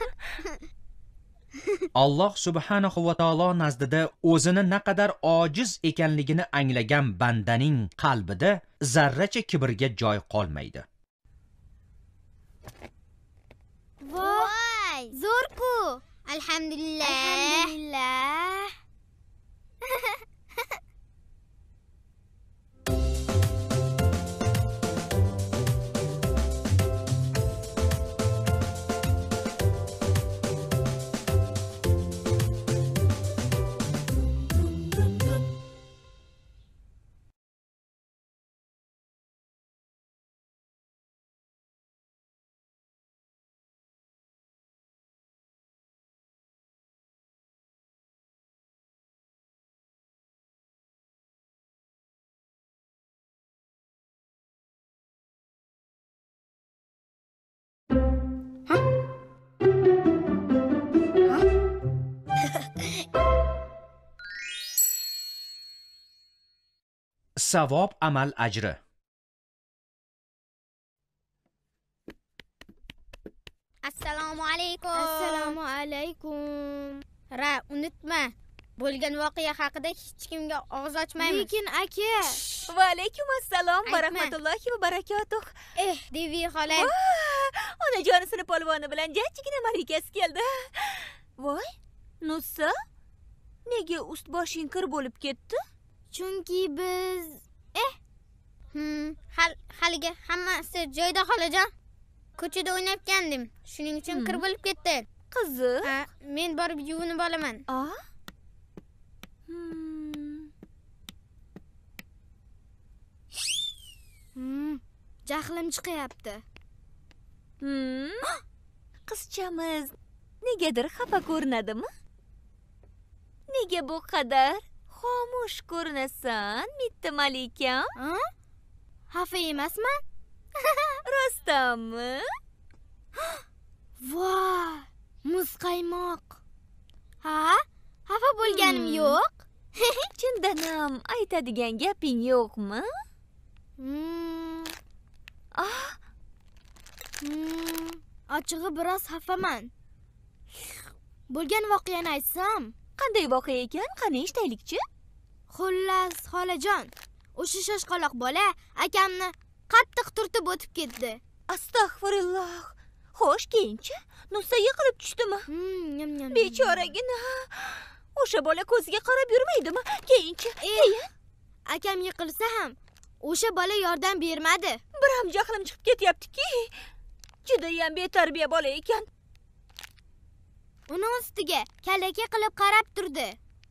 Alloh subhanahu va taolo nazdida o'zini naqadar ojiz ekanligini anglagan bandaning qalbida zarracha kibrga joy qolmaydi. Voy, zo'r-ku. Alhamdulillah. Alhamdulillah. Savob amal ajri. Assalomu alaykum. Assalomu alaykum. Ra, unutma. Bo'lgan voqea haqida hech kimga og'iz ochmaymiz. Lekin aka. Va alaykum assalom va Aytma. rahmatullohi va barakatuh. Devi xola. Onajonisini polvoni bilan jajjigina malikasi keldi. Voy, Nusa, nega ust-boshing kir bo'lib ketdi? Chunki biz Haliga hammasi joyida xolajon. Ko'chada o'ynayotgandim. Shuning uchun kir bo'lib ketdi. Qiziq. Men borib yuvinib olaman. Jahlim chiqyapti. Qizchamiz negadir xafa ko'rinadimi? Nega bu qadar xomush ko'rinasan, mitti malikam? Xafa emasman? Rostdanmi? Voy, muzqaymoq. Xafa bo'lganim yo'q. Chindan ham aytadigan gaping yo'qmi? Ochig'i biroz xafaman. Bo'lgan voqeani aytsam, Qanday voqea ekan? Qani eshitaylikchi? xullas, xolajon, o'sha shoshqaloq bola akamni qattiq turtib o'tib ketdi. Astag'firulloh. Xo'sh, keyinchi Nusa yiqilib tushdimi? Bechoragina. O'sha bola ko'ziga qarab yurmaydimi? Keyinchi? Akam yiqilsa ham o'sha bola yordam bermadi. Biram jahlim chiqib ketyapti-ki. Juda ham betarbiya bola ekan. Uni ustiga kalaka qilib qarab turdi.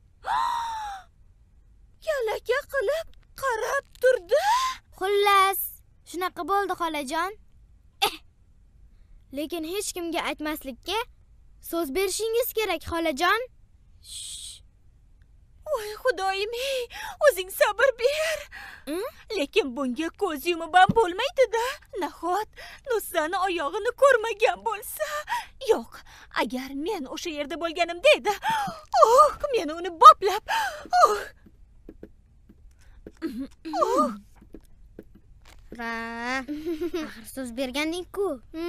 Kalaka qilib qarab turdi. Xullas, shunaqa bo'ldi xolajon. Lekin hech kimga aytmaslikka so'z berishingiz kerak, xolajon. Voy xudoyim, o'zing sabr ber. Lekin bunga ko'z yumib ham bo'lmaydi-da. Nahot Nusani oyog'ini ko'rmagan bo'lsa? Yo'q, agar men o'sha yerda bo'lganimda edi, men uni boplab. Axir so'z berganding-ku.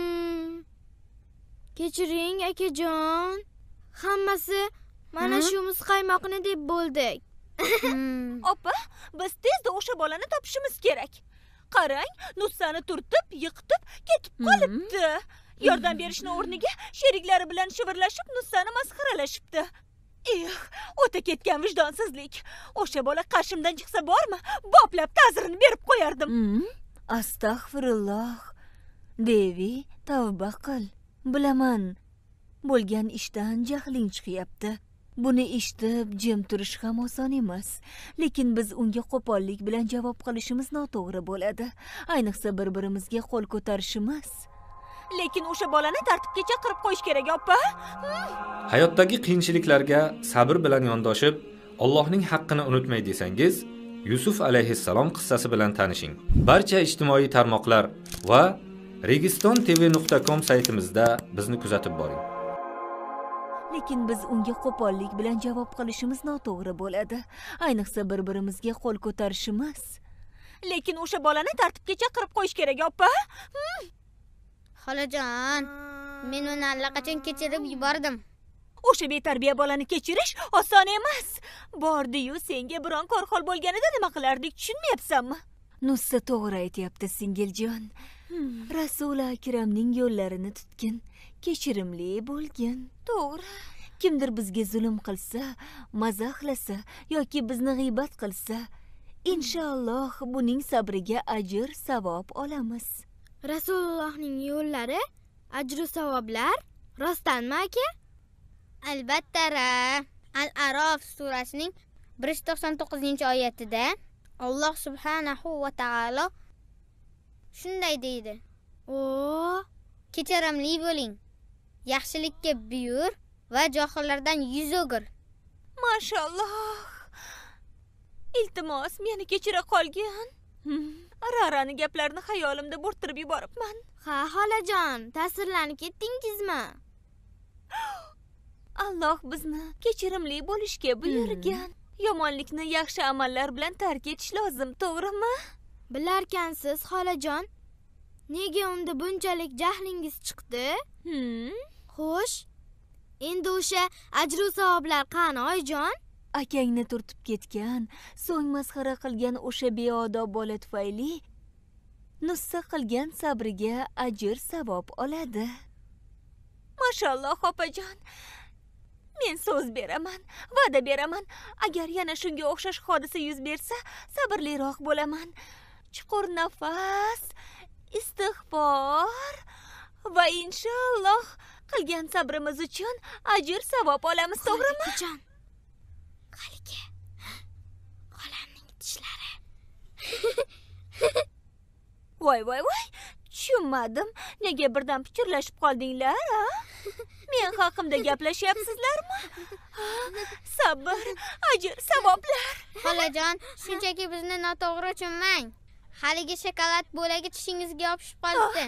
Kechiring akajon. Hammasi mana shu muzqaymoqni deb bo'ldik. Opa, biz tezda o'sha bolani topishimiz kerak. Qarang, Nussani turtib, yiqitib ketib qolibdi. Yordam berishni o'rniga sheriklari bilan shivirlashib Nussani masxaralashibdi. O'ta ketgan vijdonsizlik. O'sha bola qarshimdan chiqsa bormi, boplab ta'zirini berib qo'yardim. Astag'firulloh. Devi, tavba qil. Bilaman, bo'lgan ishdan jahling chiqyapti. Buni eshitib jim turish ham oson emas, lekin biz unga qo'pollik bilan javob qilishimiz noto'g'ri bo'ladi. Ayniqsa bir-birimizga qo'l ko'tarishimiz. Lekin o'sha bolani tartibga chaqirib qo'yish kerak, opa. Hayotdagi qiyinchiliklarga sabr bilan yondoshib, Allohning haqqini unutmay desangiz, Yusuf alayhissalom qissasi bilan tanishing. Barcha ijtimoiy tarmoqlar va registontv.com saytimizda bizni kuzatib boring. Lekin biz unga qo'pollik bilan javob qilishimiz noto'g'ri bo'ladi. Ayniqsa bir-birimizga qo'l ko'tarishimiz. Lekin o'sha bolani tartibga chaqirib qo'yish kerak, opa. Xolajon, men uni allaqachon kechirib yubordim. O'sha betarbiya bolani kechirish oson emas. Bordi-yu, senga biron korxol bo'lganida nima qilardik, tushunmayapsanmi? Nussa to'g'ri aytayapti, singiljon. Rasuli akramning yo'llarini tutgin, kechirimli bo'lgin. To'g'ri. Kimdir bizga zulm qilsa, mazaxlasa yoki bizni g'iybat qilsa, inshaalloh buning sabriga ajr, savob olamiz. Rasulullohning yo'llari, ajr savoblar rostdanmi aka? Albatta. Al-Arof surasining 199-oyatida Alloh subhanahu va taolo shunday deydi: kechirimli bo'ling, yaxshilikka buyur va johillardan yuz o'gir. Mashalloh. Iltimos, meni kechira qolgin. Rarani gaplarini xayolimda bo'rttirib yuboribman. Ha, xolajon, ta'sirlanib ketdingizmi? Alloh bizni kechirimli bo'lishga buyurgan. Yomonlikni yaxshi amallar bilan tark etish lozim, to'g'rimi? Bilarkansiz, xolajon, nega unda bunchalik jahlingiz chiqdi? Xo'sh, endi o'sha ajr savoblar qani, oyijon? Akangni turtib ketgan, so'ng masxara qilgan o'sha beodob bola tufayli Nussa qilgan sabriga ajr savob oladi. Mashalloh, opajon. Men so'z beraman, va'da beraman. Agar yana shunga o'xshash hodisa yuz bersa, sabrliroq bo'laman. Chuqur nafas, istig'for va inshaalloh qilgan sabrimiz uchun ajr savob olamiz, to'g'rimi? Akajon. Qaligi. Xolamning tishlari. Voy. Tushunmadim. Nega birdan fikrlashib qoldinglar, ha? Men haqimda gaplashyapsizlarmi? Sabr, ajr, savoblar. Xolajon, shunchaki bizni noto'g'ri tushunmang. Haligi shokolad bo'lagi tishingizga yopishib qolibdi.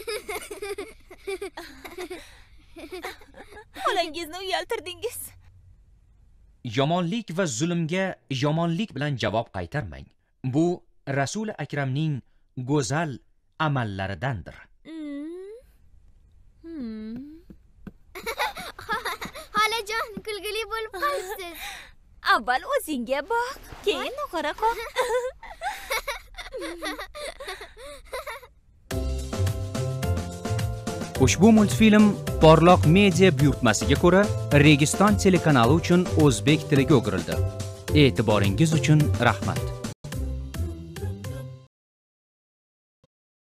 Xolangizni uyaltirdingiz. Yomonlik va zulmga yomonlik bilan javob qaytarmang. Bu Rasul akramning go'zal amallaridandir. Xolajon, kulgili bo'lib qolibsiz. Avval o'zingga boq, keyin noqara qoq. Ushbu multfilm Porloq media buyurtmasiga ko'ra Registon telekanali uchun o'zbek tiliga o'girildi. E'tiboringiz uchun rahmat.